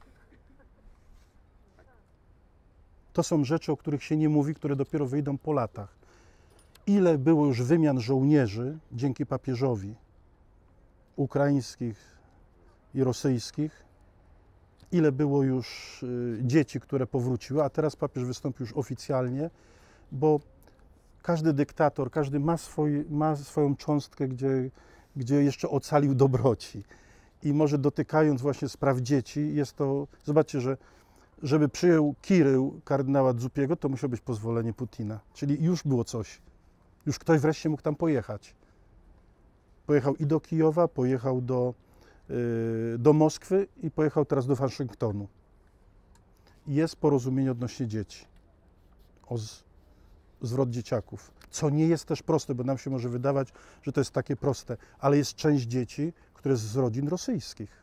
Speaker 2: To są rzeczy, o których się nie mówi, które dopiero wyjdą po latach. Ile było już wymian żołnierzy dzięki papieżowi, ukraińskich i rosyjskich, ile było już dzieci, które powróciły, a teraz papież wystąpił już oficjalnie, bo każdy dyktator, każdy ma swoją cząstkę, gdzie jeszcze ocalił dobroci. I może dotykając właśnie spraw dzieci, jest to, zobaczcie, że żeby przyjął Kirył kardynała Zuppiego, to musiało być pozwolenie Putina. Czyli już było coś. Już ktoś wreszcie mógł tam pojechać. Pojechał i do Kijowa, pojechał do Moskwy i pojechał teraz do Waszyngtonu. Jest porozumienie odnośnie dzieci. O zwrot dzieciaków. Co nie jest też proste, bo nam się może wydawać, że to jest takie proste, ale jest część dzieci, które jest z rodzin rosyjskich.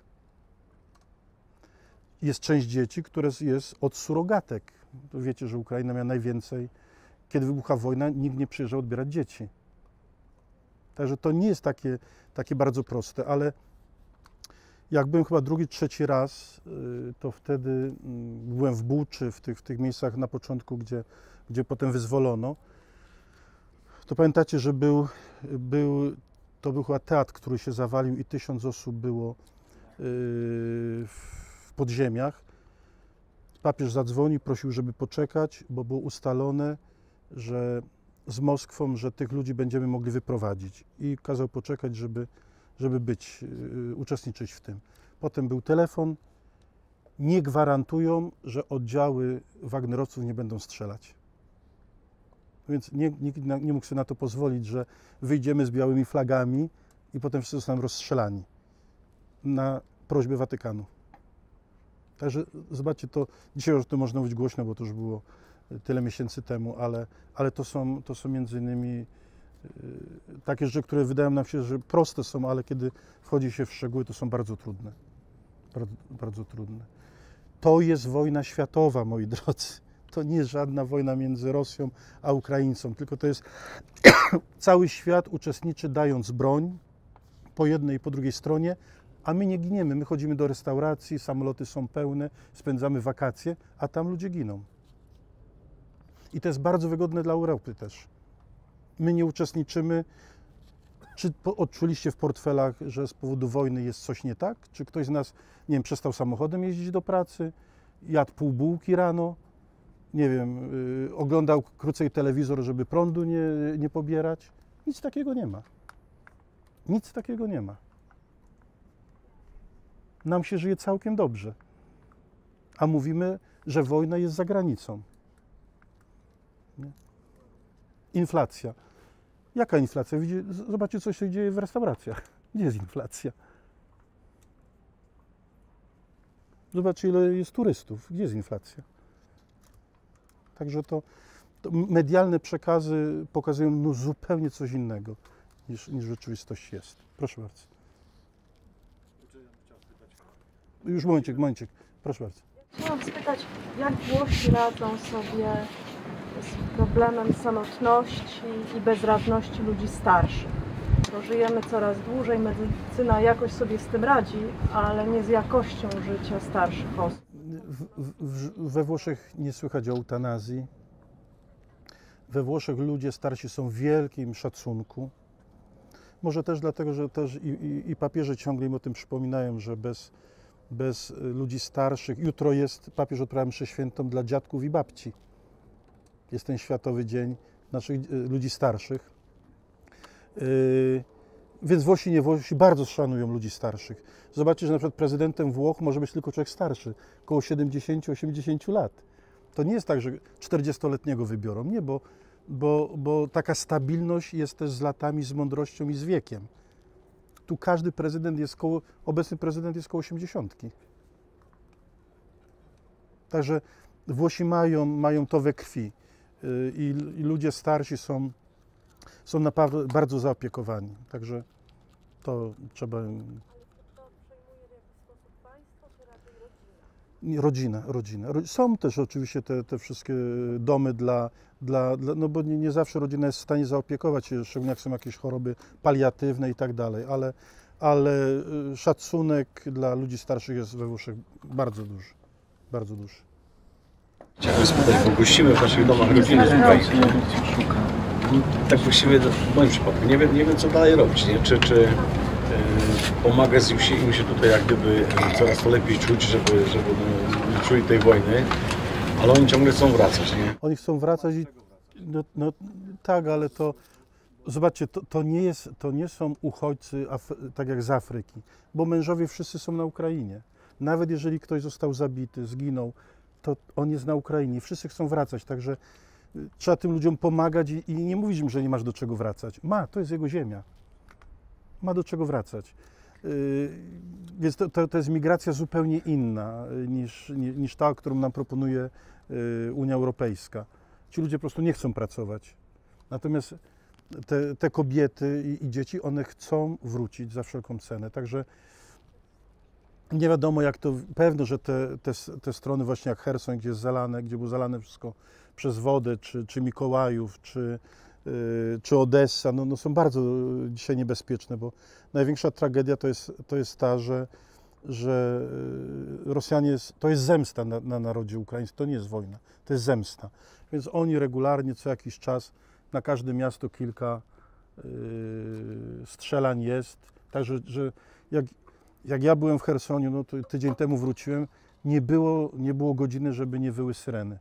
Speaker 2: Jest część dzieci, które jest od surogatek. To wiecie, że Ukraina miała najwięcej. Kiedy wybucha wojna, nikt nie przyjeżdżał odbierać dzieci. Także to nie jest takie bardzo proste, ale jak byłem chyba drugi, trzeci raz, to wtedy byłem w Buczy, w tych miejscach na początku, gdzie potem wyzwolono. To pamiętacie, że to był chyba teatr, który się zawalił i 1000 osób było w podziemiach. Papież zadzwonił, prosił, żeby poczekać, bo było ustalone, że z Moskwą, że tych ludzi będziemy mogli wyprowadzić. I kazał poczekać, żeby uczestniczyć w tym. Potem był telefon. Nie gwarantują, że oddziały wagnerowców nie będą strzelać. Więc nikt nie mógł sobie na to pozwolić, że wyjdziemy z białymi flagami i potem wszyscy zostaną rozstrzelani na prośbę Watykanu. Także zobaczcie, to dzisiaj już to można mówić głośno, bo to już było tyle miesięcy temu, ale to są między innymi takie rzeczy, które wydają nam się, że proste są, ale kiedy wchodzi się w szczegóły, to są bardzo trudne. Bardzo trudne. To jest wojna światowa, moi drodzy. to nie jest żadna wojna między Rosją a Ukraińcą, tylko to jest cały świat uczestniczy dając broń po jednej i po drugiej stronie, a my nie giniemy. My chodzimy do restauracji, samoloty są pełne, spędzamy wakacje, a tam ludzie giną. I to jest bardzo wygodne dla Europy też. My nie uczestniczymy. Czy odczuliście w portfelach, że z powodu wojny jest coś nie tak? Czy ktoś z nas, nie wiem, przestał samochodem jeździć do pracy, jadł pół bułki rano, nie wiem, oglądał krócej telewizor, żeby prądu nie pobierać? Nic takiego nie ma. Nic takiego nie ma. Nam się żyje całkiem dobrze. A mówimy, że wojna jest za granicą. Nie? Inflacja. Jaka inflacja? Zobaczcie, co się dzieje w restauracjach. Gdzie jest inflacja? Zobaczcie, ile jest turystów. Gdzie jest inflacja? Także to medialne przekazy pokazują no zupełnie coś innego, niż rzeczywistość jest. Proszę bardzo. Już momencik. Proszę bardzo.
Speaker 9: Chciałam spytać, jak Włosi radzą sobie z problemem samotności i bezradności ludzi starszych? Bo żyjemy coraz dłużej, medycyna jakoś sobie z tym radzi, ale nie z jakością życia starszych osób.
Speaker 2: We Włoszech nie słychać o eutanazji. We Włoszech ludzie starsi są w wielkim szacunku. Może też dlatego, że też i papieże ciągle im o tym przypominają, że bez ludzi starszych. Jutro jest, papież odprawia mszę świętą dla dziadków i babci. Jest ten Światowy Dzień naszych ludzi starszych. Więc Włosi, nie Włosi bardzo szanują ludzi starszych. Zobaczcie, że na przykład prezydentem Włoch może być tylko człowiek starszy, około 70-80 lat. To nie jest tak, że 40-letniego wybiorą, nie, bo taka stabilność jest też z latami, z mądrością i z wiekiem. Tu każdy prezydent jest obecny prezydent jest koło 80. Także Włosi mają to we krwi i ludzie starsi są naprawdę bardzo zaopiekowani. Także to trzeba... Rodzina. Są też oczywiście te wszystkie domy no bo nie zawsze rodzina jest w stanie zaopiekować się, szczególnie jak są jakieś choroby paliatywne i tak dalej, ale szacunek dla ludzi starszych jest we Włoszech bardzo duży, bardzo duży.
Speaker 3: Chciałem spytać, bo gościmy w naszych domach rodziny tutaj. Tak właściwie w moim przypadku nie wiem co dalej robić, nie? Czy pomagać im się tutaj jak gdyby coraz to lepiej czuć, żeby nie czuli tej wojny, ale oni ciągle chcą wracać, nie?
Speaker 2: Oni chcą wracać i no tak, ale to zobaczcie, to nie są uchodźcy tak jak z Afryki, bo mężowie wszyscy są na Ukrainie. Nawet jeżeli ktoś został zabity, zginął, to on jest na Ukrainie. Wszyscy chcą wracać, także trzeba tym ludziom pomagać i nie mówić im, że nie masz do czego wracać. To jest jego ziemia. Ma do czego wracać. Więc to jest migracja zupełnie inna niż ta, którą nam proponuje Unia Europejska. Ci ludzie po prostu nie chcą pracować. Natomiast te kobiety i dzieci, one chcą wrócić za wszelką cenę. Także nie wiadomo jak to, pewno, że te strony właśnie jak Cherson, gdzie było zalane wszystko przez wodę, czy Mikołajów, czy Odessa, no są bardzo dzisiaj niebezpieczne, bo największa tragedia to jest ta, że Rosjanie, to jest zemsta na narodzie ukraińskim, to nie jest wojna, to jest zemsta. Więc oni regularnie co jakiś czas, na każde miasto kilka strzelań jest. Także, że jak ja byłem w Chersonie, no to tydzień temu wróciłem, nie było godziny, żeby nie wyły syreny.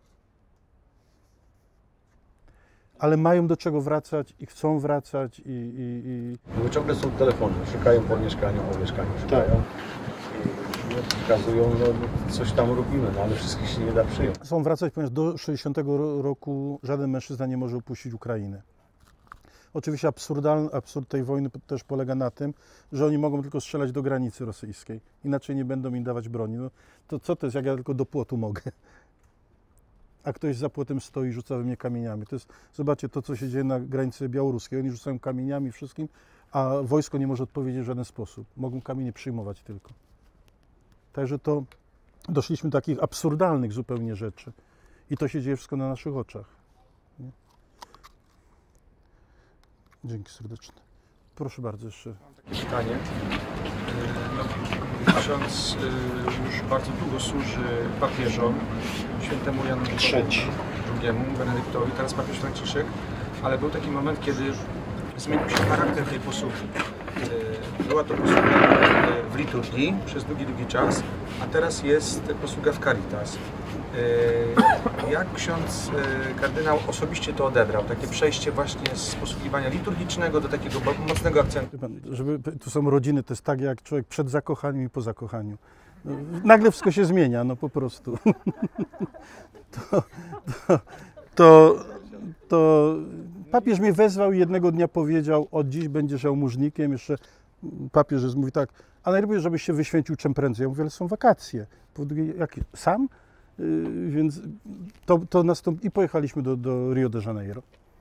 Speaker 2: Ale mają do czego wracać i chcą wracać
Speaker 3: Bo ciągle są telefony, szukają po mieszkaniu, szukają. Tak. I pokazują, coś tam robimy, ale wszystkich się nie da przyjąć.
Speaker 2: Chcą wracać, ponieważ do 60 roku żaden mężczyzna nie może opuścić Ukrainy. Oczywiście absurd tej wojny też polega na tym, że oni mogą tylko strzelać do granicy rosyjskiej. Inaczej nie będą im dawać broni. No, to co to jest, jak ja tylko do płotu mogę? A ktoś za płotem stoi i rzuca we mnie kamieniami. To jest, zobaczcie, to co się dzieje na granicy białoruskiej. Oni rzucają kamieniami wszystkim, a wojsko nie może odpowiedzieć w żaden sposób. Mogą kamienie przyjmować tylko. Także to doszliśmy do takich absurdalnych zupełnie rzeczy. I to się dzieje wszystko na naszych oczach. Nie? Dzięki serdeczne. Proszę bardzo jeszcze.
Speaker 10: Mam takie pytanie. No, ksiądz już bardzo długo służy papieżom, świętemu Janowi II, Benedyktowi, teraz papież Franciszek, ale był taki moment, kiedy zmienił się charakter tej posługi. Była to posługa w liturgii przez długi czas, a teraz jest posługa w Caritas. Jak ksiądz kardynał osobiście to odebrał? Takie przejście właśnie z posługiwania liturgicznego do takiego mocnego akcentu.
Speaker 2: Tu są rodziny, to jest tak jak człowiek przed zakochaniem i po zakochaniu. Nagle wszystko się zmienia, no po prostu. To papież mnie wezwał i jednego dnia powiedział: od dziś będziesz jałmużnikiem. Jeszcze papież mówi tak: a najlepiej, żebyś się wyświęcił czym prędzej. Ja mówię: ale są wakacje. Jak sam? Więc to nastąpi i pojechaliśmy do Rio de Janeiro.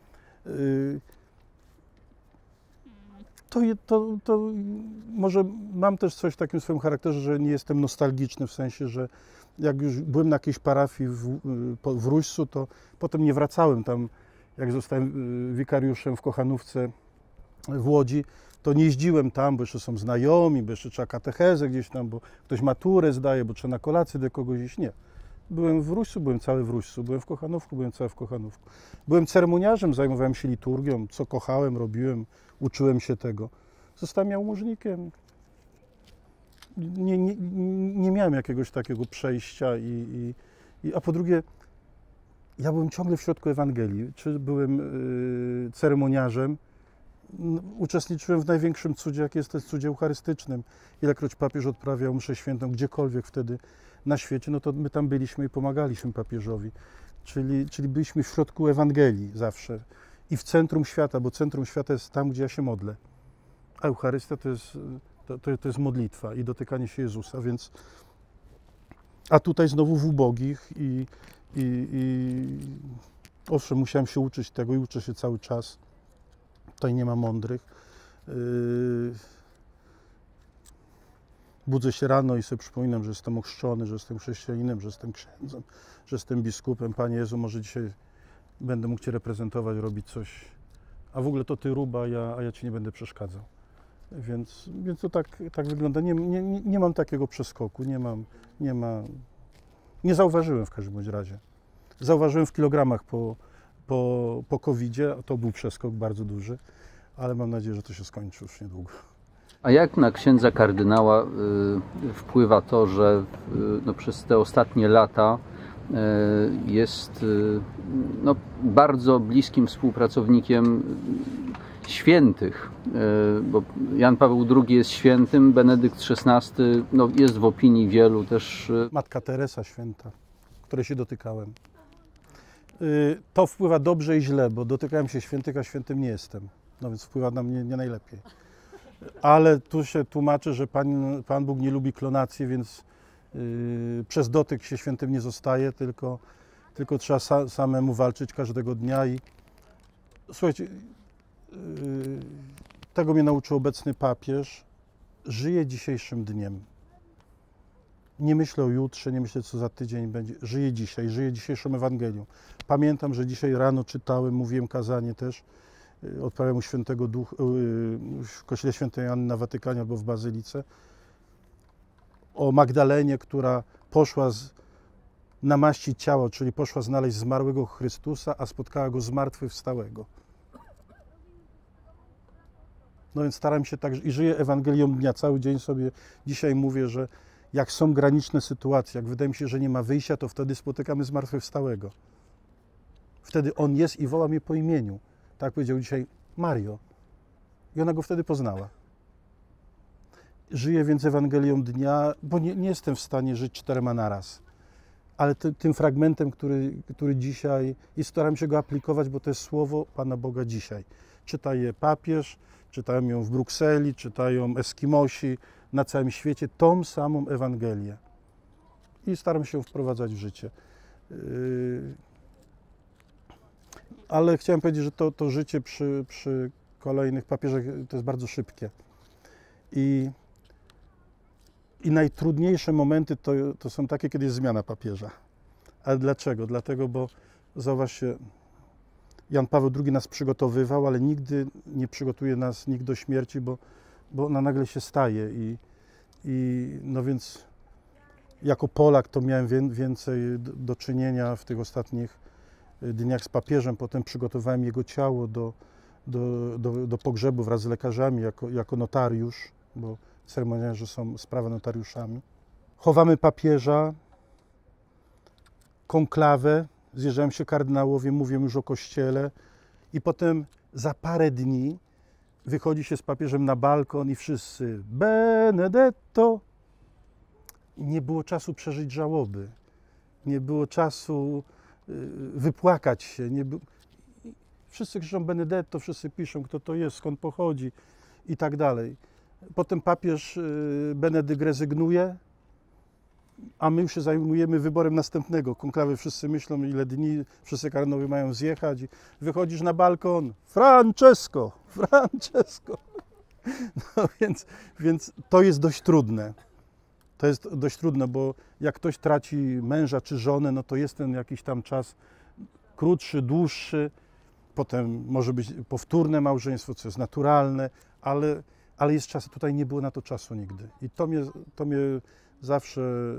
Speaker 2: To może mam też coś w takim swoim charakterze, że nie jestem nostalgiczny, w sensie, że jak już byłem na jakiejś parafii w Ruścu, to potem nie wracałem tam. Jak zostałem wikariuszem w Kochanówce w Łodzi, to nie jeździłem tam, bo jeszcze są znajomi, bo jeszcze trzeba katechezę gdzieś tam, bo ktoś maturę zdaje, bo trzeba na kolację do kogoś iść. Nie. Byłem w Ruścu, byłem cały w Ruścu, byłem w Kochanówku, byłem cały w Kochanówku. Byłem ceremoniarzem, zajmowałem się liturgią, co kochałem, robiłem, uczyłem się tego. Zostałem jałmużnikiem. Nie miałem jakiegoś takiego przejścia a po drugie, ja byłem ciągle w środku Ewangelii. Czy byłem ceremoniarzem, uczestniczyłem w największym cudzie, jaki jest, to jest cudzie eucharystycznym. Ilekroć papież odprawiał mszę świętą, gdziekolwiek wtedy na świecie, no to my tam byliśmy i pomagaliśmy papieżowi. Czyli byliśmy w środku Ewangelii zawsze i w centrum świata, bo centrum świata jest tam, gdzie ja się modlę. A Eucharystia to jest modlitwa i dotykanie się Jezusa, więc... A tutaj znowu w ubogich i owszem, musiałem się uczyć tego i uczę się cały czas. Tutaj nie ma mądrych. Budzę się rano i sobie przypominam, że jestem ochrzczony, że jestem chrześcijaninem, że jestem księdzem, że jestem biskupem. Panie Jezu, może dzisiaj będę mógł Cię reprezentować, robić coś. A w ogóle to Ty rób, a ja Ci nie będę przeszkadzał. Więc to tak wygląda. Nie mam takiego przeskoku, nie zauważyłem w każdym bądź razie. Zauważyłem w kilogramach po COVID-zie, to był przeskok bardzo duży, ale mam nadzieję, że to się skończy już niedługo.
Speaker 11: A jak na księdza kardynała wpływa to, że przez te ostatnie lata jest bardzo bliskim współpracownikiem świętych, bo Jan Paweł II jest świętym, Benedykt XVI jest w opinii wielu też...
Speaker 2: Matka Teresa święta, której się dotykałem. To wpływa dobrze i źle, bo dotykałem się świętych, a świętym nie jestem. No więc wpływa na mnie nie najlepiej. Ale tu się tłumaczy, że Pan Bóg nie lubi klonacji, więc przez dotyk się świętym nie zostaje, tylko trzeba samemu walczyć każdego dnia. I słuchajcie, tego mnie nauczył obecny papież. Żyję dzisiejszym dniem. Nie myślę o jutrze, nie myślę, co za tydzień będzie. Żyję dzisiaj, żyję dzisiejszą Ewangelią. Pamiętam, że dzisiaj rano czytałem, mówiłem kazanie też, odprawiam u Świętego Ducha, w kościele Świętej Anny na Watykanie albo w Bazylice, o Magdalenie, która poszła namaścić ciało, czyli poszła znaleźć zmarłego Chrystusa, a spotkała go zmartwychwstałego. No więc staram się tak i żyję Ewangelią dnia. Cały dzień sobie dzisiaj mówię, że jak są graniczne sytuacje, jak wydaje mi się, że nie ma wyjścia, to wtedy spotykamy zmartwychwstałego. Wtedy On jest i woła mnie po imieniu. Tak powiedział dzisiaj Mario. I ona go wtedy poznała. Żyję więc Ewangelią dnia, bo nie jestem w stanie żyć 4 naraz. Ale tym fragmentem, który dzisiaj, i staram się go aplikować, bo to jest słowo Pana Boga dzisiaj. Czyta je papież, czytają ją w Brukseli, czytają Eskimosi na całym świecie, tą samą Ewangelię. I staram się ją wprowadzać w życie. Ale chciałem powiedzieć, że to życie przy kolejnych papieżach to jest bardzo szybkie. I najtrudniejsze momenty to są takie, kiedy jest zmiana papieża. Ale dlaczego? Dlatego, bo zauważcie, Jan Paweł II nas przygotowywał, ale nigdy nie przygotuje nas nikt do śmierci, bo ona nagle się staje i no więc jako Polak to miałem więcej do czynienia w tych ostatnich dniach z papieżem, potem przygotowałem jego ciało do pogrzebu wraz z lekarzami jako notariusz, bo ceremoniarze są z prawa notariuszami. Chowamy papieża, konklawę, zjeżdżają się kardynałowie, mówią już o kościele i potem za parę dni wychodzi się z papieżem na balkon i wszyscy Benedetto. Nie było czasu przeżyć żałoby, nie było czasu wypłakać się. Wszyscy krzyczą Benedetto, wszyscy piszą, kto to jest, skąd pochodzi i tak dalej. Potem papież Benedykt rezygnuje, a my już się zajmujemy wyborem następnego. Konklawy wszyscy myślą, ile dni wszyscy kardynałowie mają zjechać. Wychodzisz na balkon, Francesco, Francesco. No więc to jest dość trudne. To jest dość trudne, bo jak ktoś traci męża czy żonę, no to jest ten jakiś tam czas krótszy, dłuższy. Potem może być powtórne małżeństwo, co jest naturalne, ale jest czas. Tutaj nie było na to czasu nigdy. I to mnie zawsze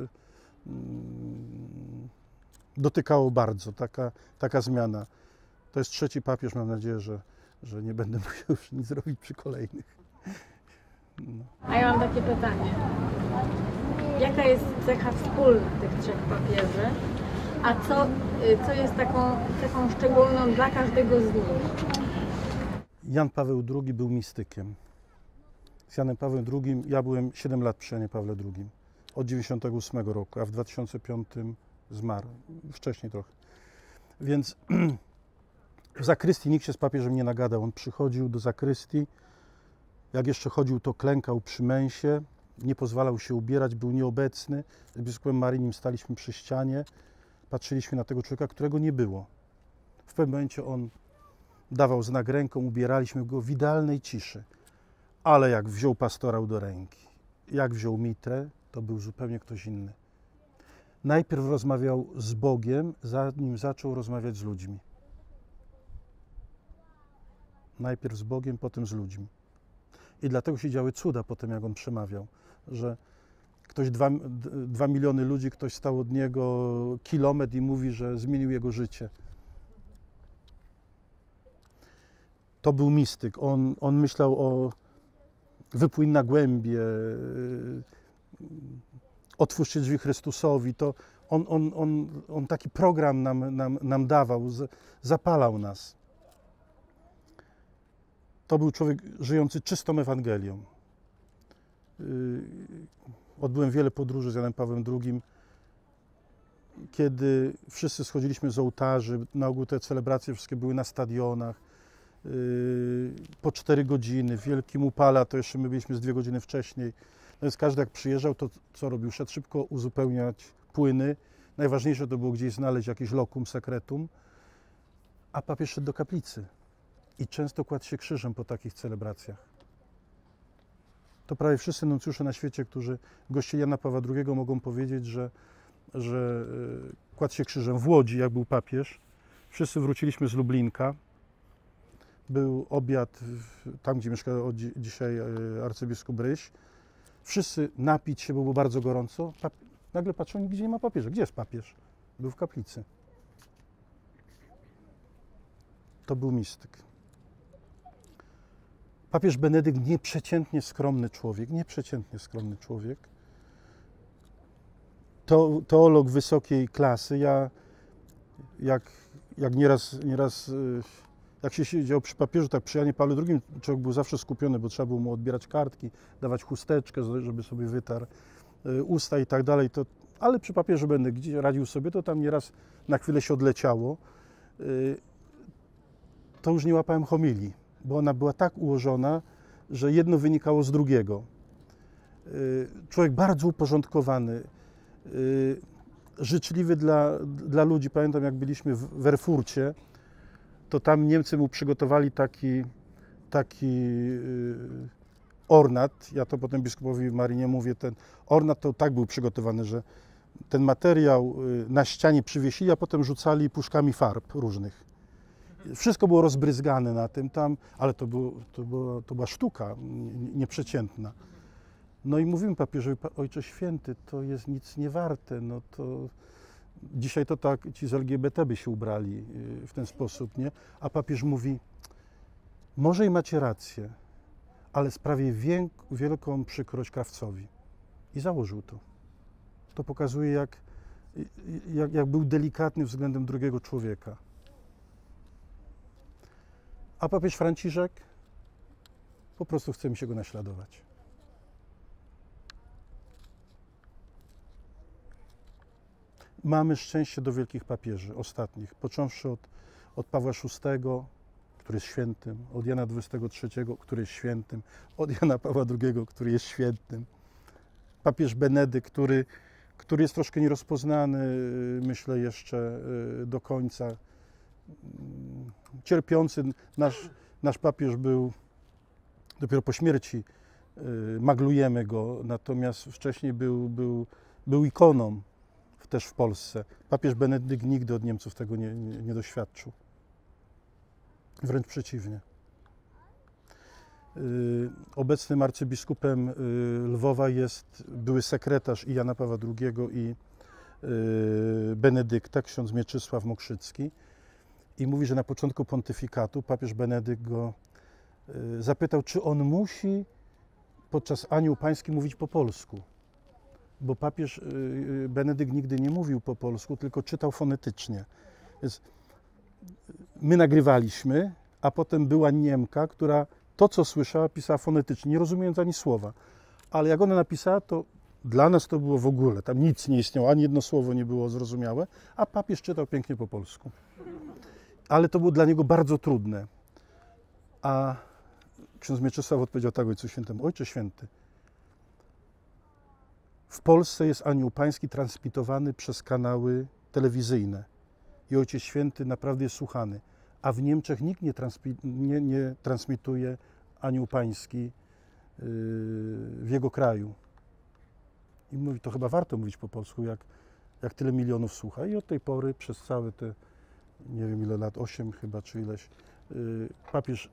Speaker 2: dotykało bardzo, taka zmiana. To jest trzeci papież, mam nadzieję, że nie będę musiał już nic zrobić przy kolejnych. No.
Speaker 6: A ja mam takie pytanie. Jaka jest cecha wspólna tych trzech papieży, a co jest taką szczególną dla każdego z nich?
Speaker 2: Jan Paweł II był mistykiem. Z Janem Pawłem II ja byłem 7 lat przy Janie Pawle II, od 98 roku, a w 2005 zmarł, wcześniej trochę. Więc w zakrystii nikt się z papieżem nie nagadał. On przychodził do zakrystii, jak jeszcze chodził, to klękał przy męsie, nie pozwalał się ubierać, był nieobecny. Z biskupem Marynim staliśmy przy ścianie, patrzyliśmy na tego człowieka, którego nie było. W pewnym momencie on dawał znak ręką, ubieraliśmy go w idealnej ciszy. Ale jak wziął pastorał do ręki, jak wziął mitrę, to był zupełnie ktoś inny. Najpierw rozmawiał z Bogiem, zanim zaczął rozmawiać z ludźmi. Najpierw z Bogiem, potem z ludźmi. I dlatego się działy cuda potem, jak on przemawiał, że ktoś 2 miliony ludzi, ktoś stał od niego kilometr i mówi, że zmienił jego życie. To był mistyk. On myślał o wypłyń na głębie, otwórzcie drzwi Chrystusowi. To on taki program nam dawał, zapalał nas. To był człowiek żyjący czystą Ewangelią. Odbyłem wiele podróży z Janem Pawłem II, kiedy wszyscy schodziliśmy z ołtarzy, na ogół te celebracje wszystkie były na stadionach, po 4 godziny, w wielkim upale, a to jeszcze my byliśmy z 2 godziny wcześniej. No więc każdy jak przyjeżdżał, to co robił? Szedł szybko uzupełniać płyny. Najważniejsze to było gdzieś znaleźć jakieś lokum secretum, a papież szedł do kaplicy i często kładł się krzyżem po takich celebracjach. To prawie wszyscy nuncjusze na świecie, którzy gościli Jana Pawła II, mogą powiedzieć, że kładł się krzyżem. W Łodzi, jak był papież, wszyscy wróciliśmy z Lublinka. Był obiad tam, gdzie mieszka dzisiaj arcybiskup Ryś. Wszyscy napić się, bo było bardzo gorąco. Nagle patrzą, nigdzie nie ma papieża. Gdzie jest papież? Był w kaplicy. To był mistyk. Papież Benedykt nieprzeciętnie skromny człowiek, nieprzeciętnie skromny człowiek. Teolog wysokiej klasy. Ja jak nieraz jak się siedział przy papieżu, tak przy Janie Pawle II, człowiek był zawsze skupiony, bo trzeba było mu odbierać kartki, dawać chusteczkę, żeby sobie wytarł usta i tak dalej. Ale przy papieżu Benedykcie radził sobie, to tam nieraz na chwilę się odleciało. To już nie łapałem homilii, bo ona była tak ułożona, że jedno wynikało z drugiego. Człowiek bardzo uporządkowany, życzliwy dla ludzi. Pamiętam, jak byliśmy w Erfurcie, to tam Niemcy mu przygotowali taki ornat. Ja to potem biskupowi Marynie mówię, ten ornat to tak był przygotowany, że ten materiał na ścianie przywiesili, a potem rzucali puszkami farb różnych. Wszystko było rozbryzgane na tym tam, ale to była sztuka nieprzeciętna. No i mówimy papieżowi, Ojcze Święty, to jest nic nie warte, no to dzisiaj to tak ci z LGBT by się ubrali w ten sposób, nie? A papież mówi, może i macie rację, ale sprawię wielką przykrość krawcowi. I założył to. To pokazuje, jak był delikatny względem drugiego człowieka. A papież Franciszek po prostu chce mi się go naśladować. Mamy szczęście do wielkich papieży, ostatnich, począwszy od Pawła VI, który jest świętym, od Jana XXIII, który jest świętym, od Jana Pawła II, który jest świętym. Papież Benedykt, który jest troszkę nierozpoznany, myślę, jeszcze do końca. Cierpiący. Nasz papież był dopiero po śmierci, maglujemy go, natomiast wcześniej był ikoną też w Polsce. Papież Benedykt nigdy od Niemców tego nie doświadczył. Wręcz przeciwnie. Obecnym arcybiskupem Lwowa jest były sekretarz i Jana Pawła II i Benedykta, ksiądz Mieczysław Mokrzycki. I mówi, że na początku pontyfikatu papież Benedykt go zapytał, czy on musi podczas Anioł Pański mówić po polsku. Bo papież Benedykt nigdy nie mówił po polsku, tylko czytał fonetycznie. Więc my nagrywaliśmy, a potem była Niemka, która to, co słyszała, pisała fonetycznie, nie rozumiejąc ani słowa. Ale jak ona napisała, to dla nas to było w ogóle, tam nic nie istniało, ani jedno słowo nie było zrozumiałe, a papież czytał pięknie po polsku. Ale to było dla niego bardzo trudne. A ksiądz Mieczysław odpowiedział tak Ojcu Świętemu, Ojcze Święty, w Polsce jest Anioł Pański transmitowany przez kanały telewizyjne i Ojciec Święty naprawdę jest słuchany, a w Niemczech nikt nie transmituje Anioł Pański w jego kraju. I mówi, to chyba warto mówić po polsku, jak tyle milionów słucha. I od tej pory przez całe te, nie wiem ile lat, 8 chyba czy ileś, papież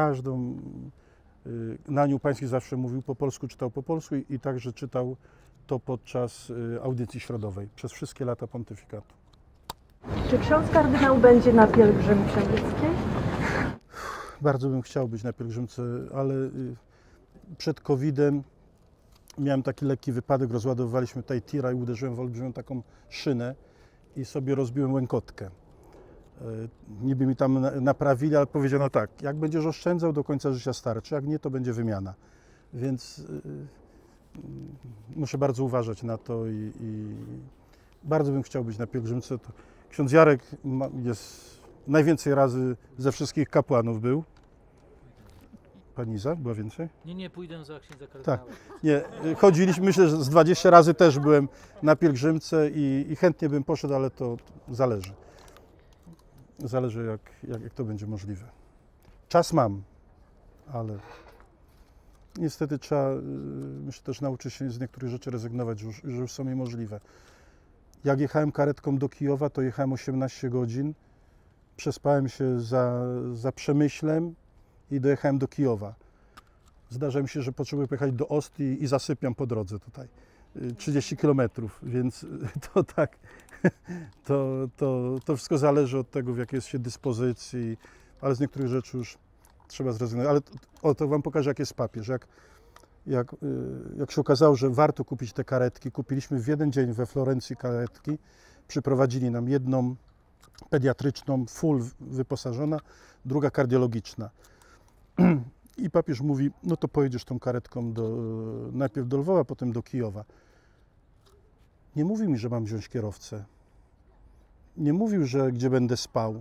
Speaker 2: na Anioł Pański zawsze mówił po polsku, czytał po polsku i także czytał to podczas audycji środowej, przez wszystkie lata pontyfikatu.
Speaker 9: Czy ksiądz kardynał będzie na pielgrzymce łódzkiej?
Speaker 2: Bardzo bym chciał być na pielgrzymce, ale przed COVID-em miałem taki lekki wypadek, rozładowaliśmy tutaj tira i uderzyłem w olbrzymią taką szynę i sobie rozbiłem łękotkę. Niby mi tam naprawili, ale powiedziano tak, jak będziesz oszczędzał, do końca życia starczy, jak nie, to będzie wymiana. Więc muszę bardzo uważać na to i bardzo bym chciał być na pielgrzymce. To ksiądz Jarek jest najwięcej razy ze wszystkich kapłanów był. Pani Iza, była więcej?
Speaker 12: Nie, pójdę za księdza kardynała.
Speaker 2: Tak, nie, chodziliśmy, myślę, że z 20 razy też byłem na pielgrzymce i chętnie bym poszedł, ale to zależy. Zależy jak to będzie możliwe. Czas mam, ale niestety trzeba, myślę, też nauczyć się z niektórych rzeczy rezygnować, że już są niemożliwe. Jak jechałem karetką do Kijowa, to jechałem 18 godzin, przespałem się za Przemyślem i dojechałem do Kijowa. Zdarza mi się, że potrzebuję pojechać do Ostii i zasypiam po drodze tutaj. 30 kilometrów, więc to tak, to wszystko zależy od tego, w jakiej jest się dyspozycji, ale z niektórych rzeczy już trzeba zrezygnować. Ale to Wam pokażę, jak jest papież. Jak się okazało, że warto kupić te karetki, kupiliśmy w jeden dzień we Florencji karetki, przyprowadzili nam jedną pediatryczną, full wyposażona, druga kardiologiczna. I papież mówi, no to pojedziesz tą karetką najpierw do Lwowa, potem do Kijowa. Nie mówił mi, że mam wziąć kierowcę. Nie mówił, że gdzie będę spał.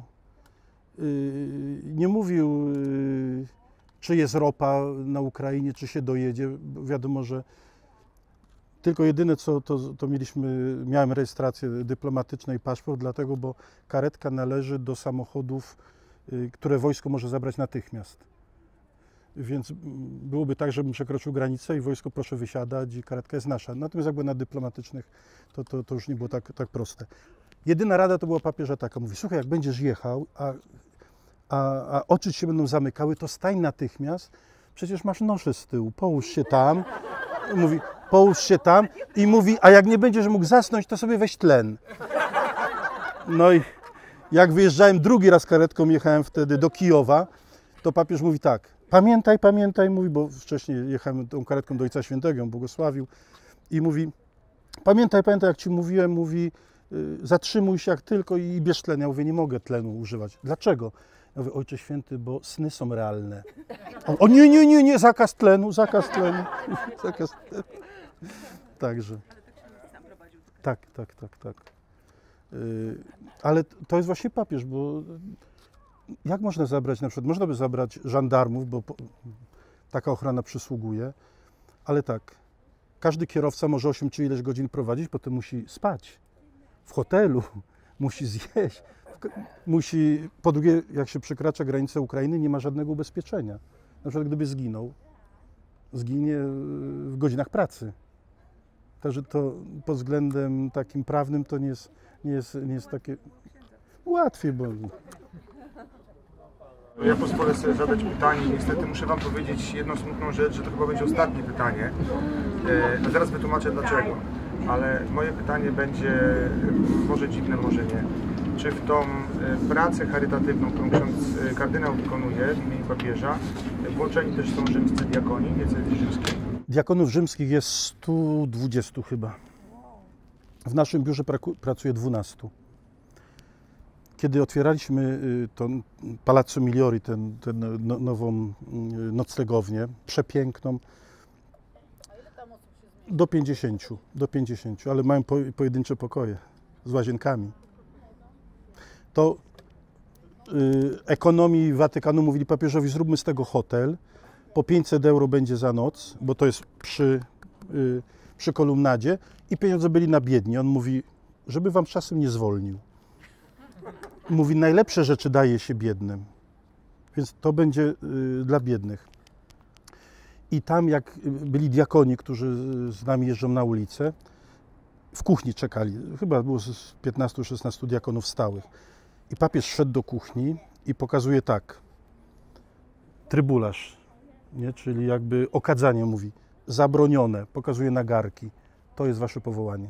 Speaker 2: Nie mówił, czy jest ropa na Ukrainie, czy się dojedzie. Wiadomo, że tylko jedyne co to miałem rejestrację dyplomatyczną i paszport, dlatego, bo karetka należy do samochodów, które wojsko może zabrać natychmiast. Więc byłoby tak, żebym przekroczył granicę i wojsko proszę wysiadać i karetka jest nasza. Natomiast jak były na dyplomatycznych, to już nie było tak proste. Jedyna rada to była papieża taka, mówi, słuchaj, jak będziesz jechał, a oczy ci się będą zamykały, to stań natychmiast, przecież masz noszę z tyłu, połóż się tam, mówi, połóż się tam i mówi, a jak nie będziesz mógł zasnąć, to sobie weź tlen. No i jak wyjeżdżałem drugi raz karetką, jechałem wtedy do Kijowa, to papież mówi tak, pamiętaj, mówi, bo wcześniej jechałem tą karetką do Ojca Świętego, ją błogosławił i mówi, pamiętaj, jak ci mówiłem, mówi, zatrzymuj się jak tylko i bierz tlen. Ja mówię, nie mogę tlenu używać. Dlaczego? Ja mówię, Ojcze Święty, bo sny są realne. O nie, zakaz tlenu. Zakaz tlenu. Także. Tak. Ale to jest właśnie papież, bo jak można zabrać, na przykład, można by zabrać żandarmów, bo taka ochrona przysługuje, ale tak, każdy kierowca może 8 czy ileś godzin prowadzić, potem musi spać w hotelu, musi zjeść, po drugie, jak się przekracza granicę Ukrainy, nie ma żadnego ubezpieczenia. Na przykład gdyby zginął, zginie w godzinach pracy. Także to pod względem takim prawnym to nie jest takie łatwiej, bo...
Speaker 10: Ja pozwolę sobie zadać pytanie. Niestety muszę Wam powiedzieć jedną smutną rzecz, że to chyba będzie ostatnie pytanie. A zaraz wytłumaczę dlaczego. Ale moje pytanie będzie może dziwne, może nie. Czy w tą pracę charytatywną, którą ksiądz kardynał wykonuje w imieniu papieża, włączeni też są rzymscy diakoni, diecezji rzymskiej?
Speaker 2: Diakonów rzymskich jest 120 chyba. W naszym biurze pracuje 12. Kiedy otwieraliśmy to Palazzo Migliori, tę nową noclegownię, przepiękną, do 50, ale mają pojedyncze pokoje z łazienkami. To ekonomii Watykanu mówili papieżowi, zróbmy z tego hotel, po 500 euro będzie za noc, bo to jest przy kolumnadzie i pieniądze byli na biedni. On mówi, żeby wam czasem nie zwolnił. Mówi, najlepsze rzeczy daje się biednym, więc to będzie dla biednych. I tam jak byli diakoni, którzy z nami jeżdżą na ulicę, w kuchni czekali, chyba było z 15-16 diakonów stałych. I papież szedł do kuchni i pokazuje tak, trybularz, nie? Czyli jakby okadzanie, mówi, zabronione, pokazuje nagarki, to jest wasze powołanie.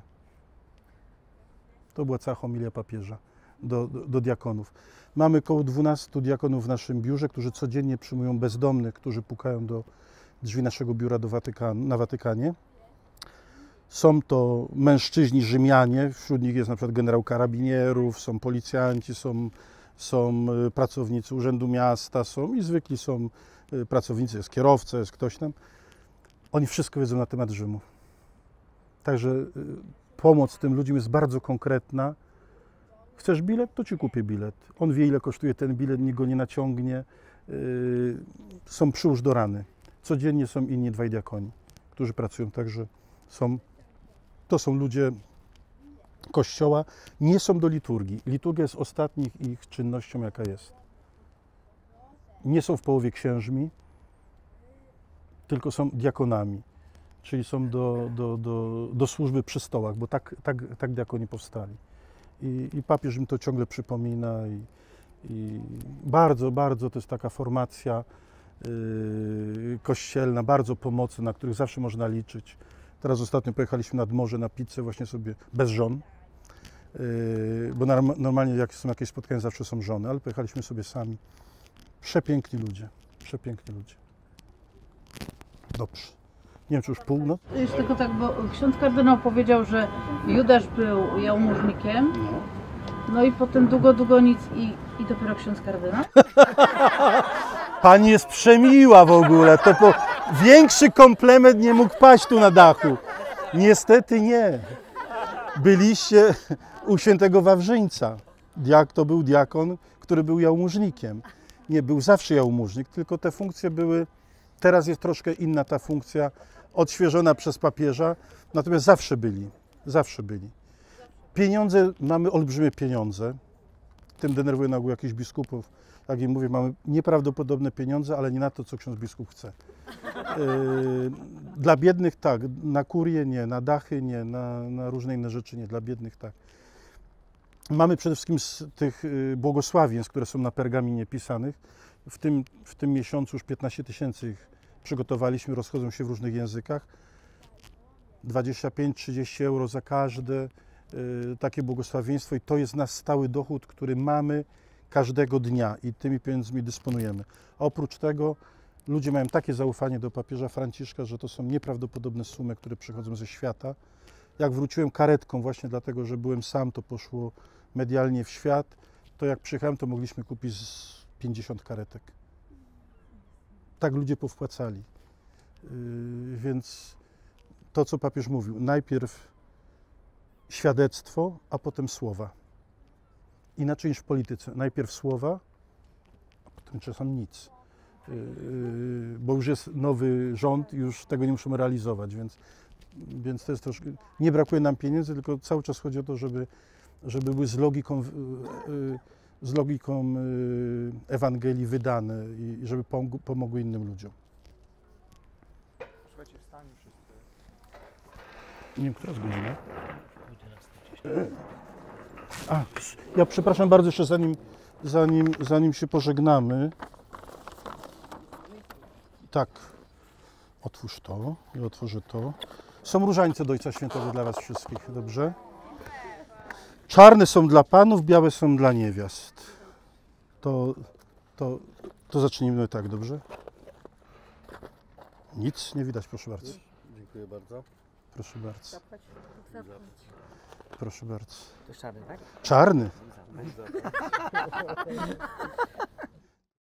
Speaker 2: To była cała homilia papieża do diakonów. Mamy około 12 diakonów w naszym biurze, którzy codziennie przyjmują bezdomnych, którzy pukają do drzwi naszego biura na Watykanie. Są to mężczyźni Rzymianie, wśród nich jest na przykład generał karabinierów, są policjanci, są pracownicy Urzędu Miasta, i zwykli są pracownicy, jest kierowca, jest ktoś tam. Oni wszystko wiedzą na temat Rzymu. Także pomoc tym ludziom jest bardzo konkretna. Chcesz bilet? To ci kupię bilet. On wie, ile kosztuje ten bilet, nikt go nie naciągnie. Są przyłóż do rany. Codziennie są inni 2 diakoni, którzy pracują, także to są ludzie Kościoła, nie są do liturgii. Liturgia jest ostatnich ich czynnością, jaka jest. Nie są w połowie księżmi, tylko są diakonami, czyli są do służby przy stołach, bo tak diakoni powstali. I papież im to ciągle przypomina i bardzo, bardzo to jest taka formacja kościelna, bardzo pomocna, na których zawsze można liczyć. Teraz ostatnio pojechaliśmy nad morze na pizzę właśnie sobie bez żon, bo normalnie jak są jakieś spotkania, zawsze są żony, ale pojechaliśmy sobie sami. Przepiękni ludzie, przepiękni ludzie. Dobrze. Nie wiem, czy już północ?
Speaker 7: Jeszcze tylko tak, bo ksiądz kardynał powiedział, że Judasz był jałmużnikiem, no i potem długo nic i dopiero ksiądz kardynał?
Speaker 2: Pani jest przemiła w ogóle, to większy komplement nie mógł paść tu na dachu. Niestety nie. Byliście u świętego Wawrzyńca. To był diakon, który był jałmużnikiem. Nie, był zawsze jałmużnik, tylko te funkcje były, teraz jest troszkę inna ta funkcja, odświeżona przez papieża, natomiast zawsze byli. Pieniądze, mamy olbrzymie pieniądze. Tym denerwuje na ogół jakichś biskupów. Jak im mówię, mamy nieprawdopodobne pieniądze, ale nie na to, co ksiądz biskup chce. Dla biednych tak, na kurię nie, na dachy nie, na różne inne rzeczy nie, dla biednych tak. Mamy przede wszystkim z tych błogosławieństw, które są na pergaminie pisanych. W tym miesiącu już 15 000 ich przygotowaliśmy, rozchodzą się w różnych językach. 25-30 euro za każde takie błogosławieństwo i to jest nasz stały dochód, który mamy każdego dnia i tymi pieniędzmi dysponujemy. A oprócz tego ludzie mają takie zaufanie do papieża Franciszka, że to są nieprawdopodobne sumy, które przychodzą ze świata. Jak wróciłem karetką właśnie dlatego, że byłem sam, to poszło medialnie w świat, to jak przyjechałem, to mogliśmy kupić z 50 karetek. Tak ludzie powpłacali. Więc to, co papież mówił, najpierw świadectwo, a potem słowa. Inaczej niż w polityce. Najpierw słowa, a potem czasem nic. Bo już jest nowy rząd i już tego nie musimy realizować, więc to jest troszkę... Nie brakuje nam pieniędzy, tylko cały czas chodzi o to, żeby były z logiką Ewangelii wydane i żeby pomogły innym ludziom.
Speaker 10: Słuchajcie, wstańmy wszyscy.
Speaker 2: Nie wiem, która jest godzina? Ja przepraszam bardzo, jeszcze zanim się pożegnamy. Tak, otwórz to i otworzę to. Są różańce do Ojca Świętego dla Was wszystkich, dobrze? Czarne są dla panów, białe są dla niewiast. To zacznijmy tak, dobrze? Nic nie widać, proszę bardzo.
Speaker 13: Dziękuję bardzo.
Speaker 2: Proszę bardzo.
Speaker 6: Zapłać.
Speaker 2: Proszę bardzo.
Speaker 13: To jest czarny, tak?
Speaker 2: Czarny.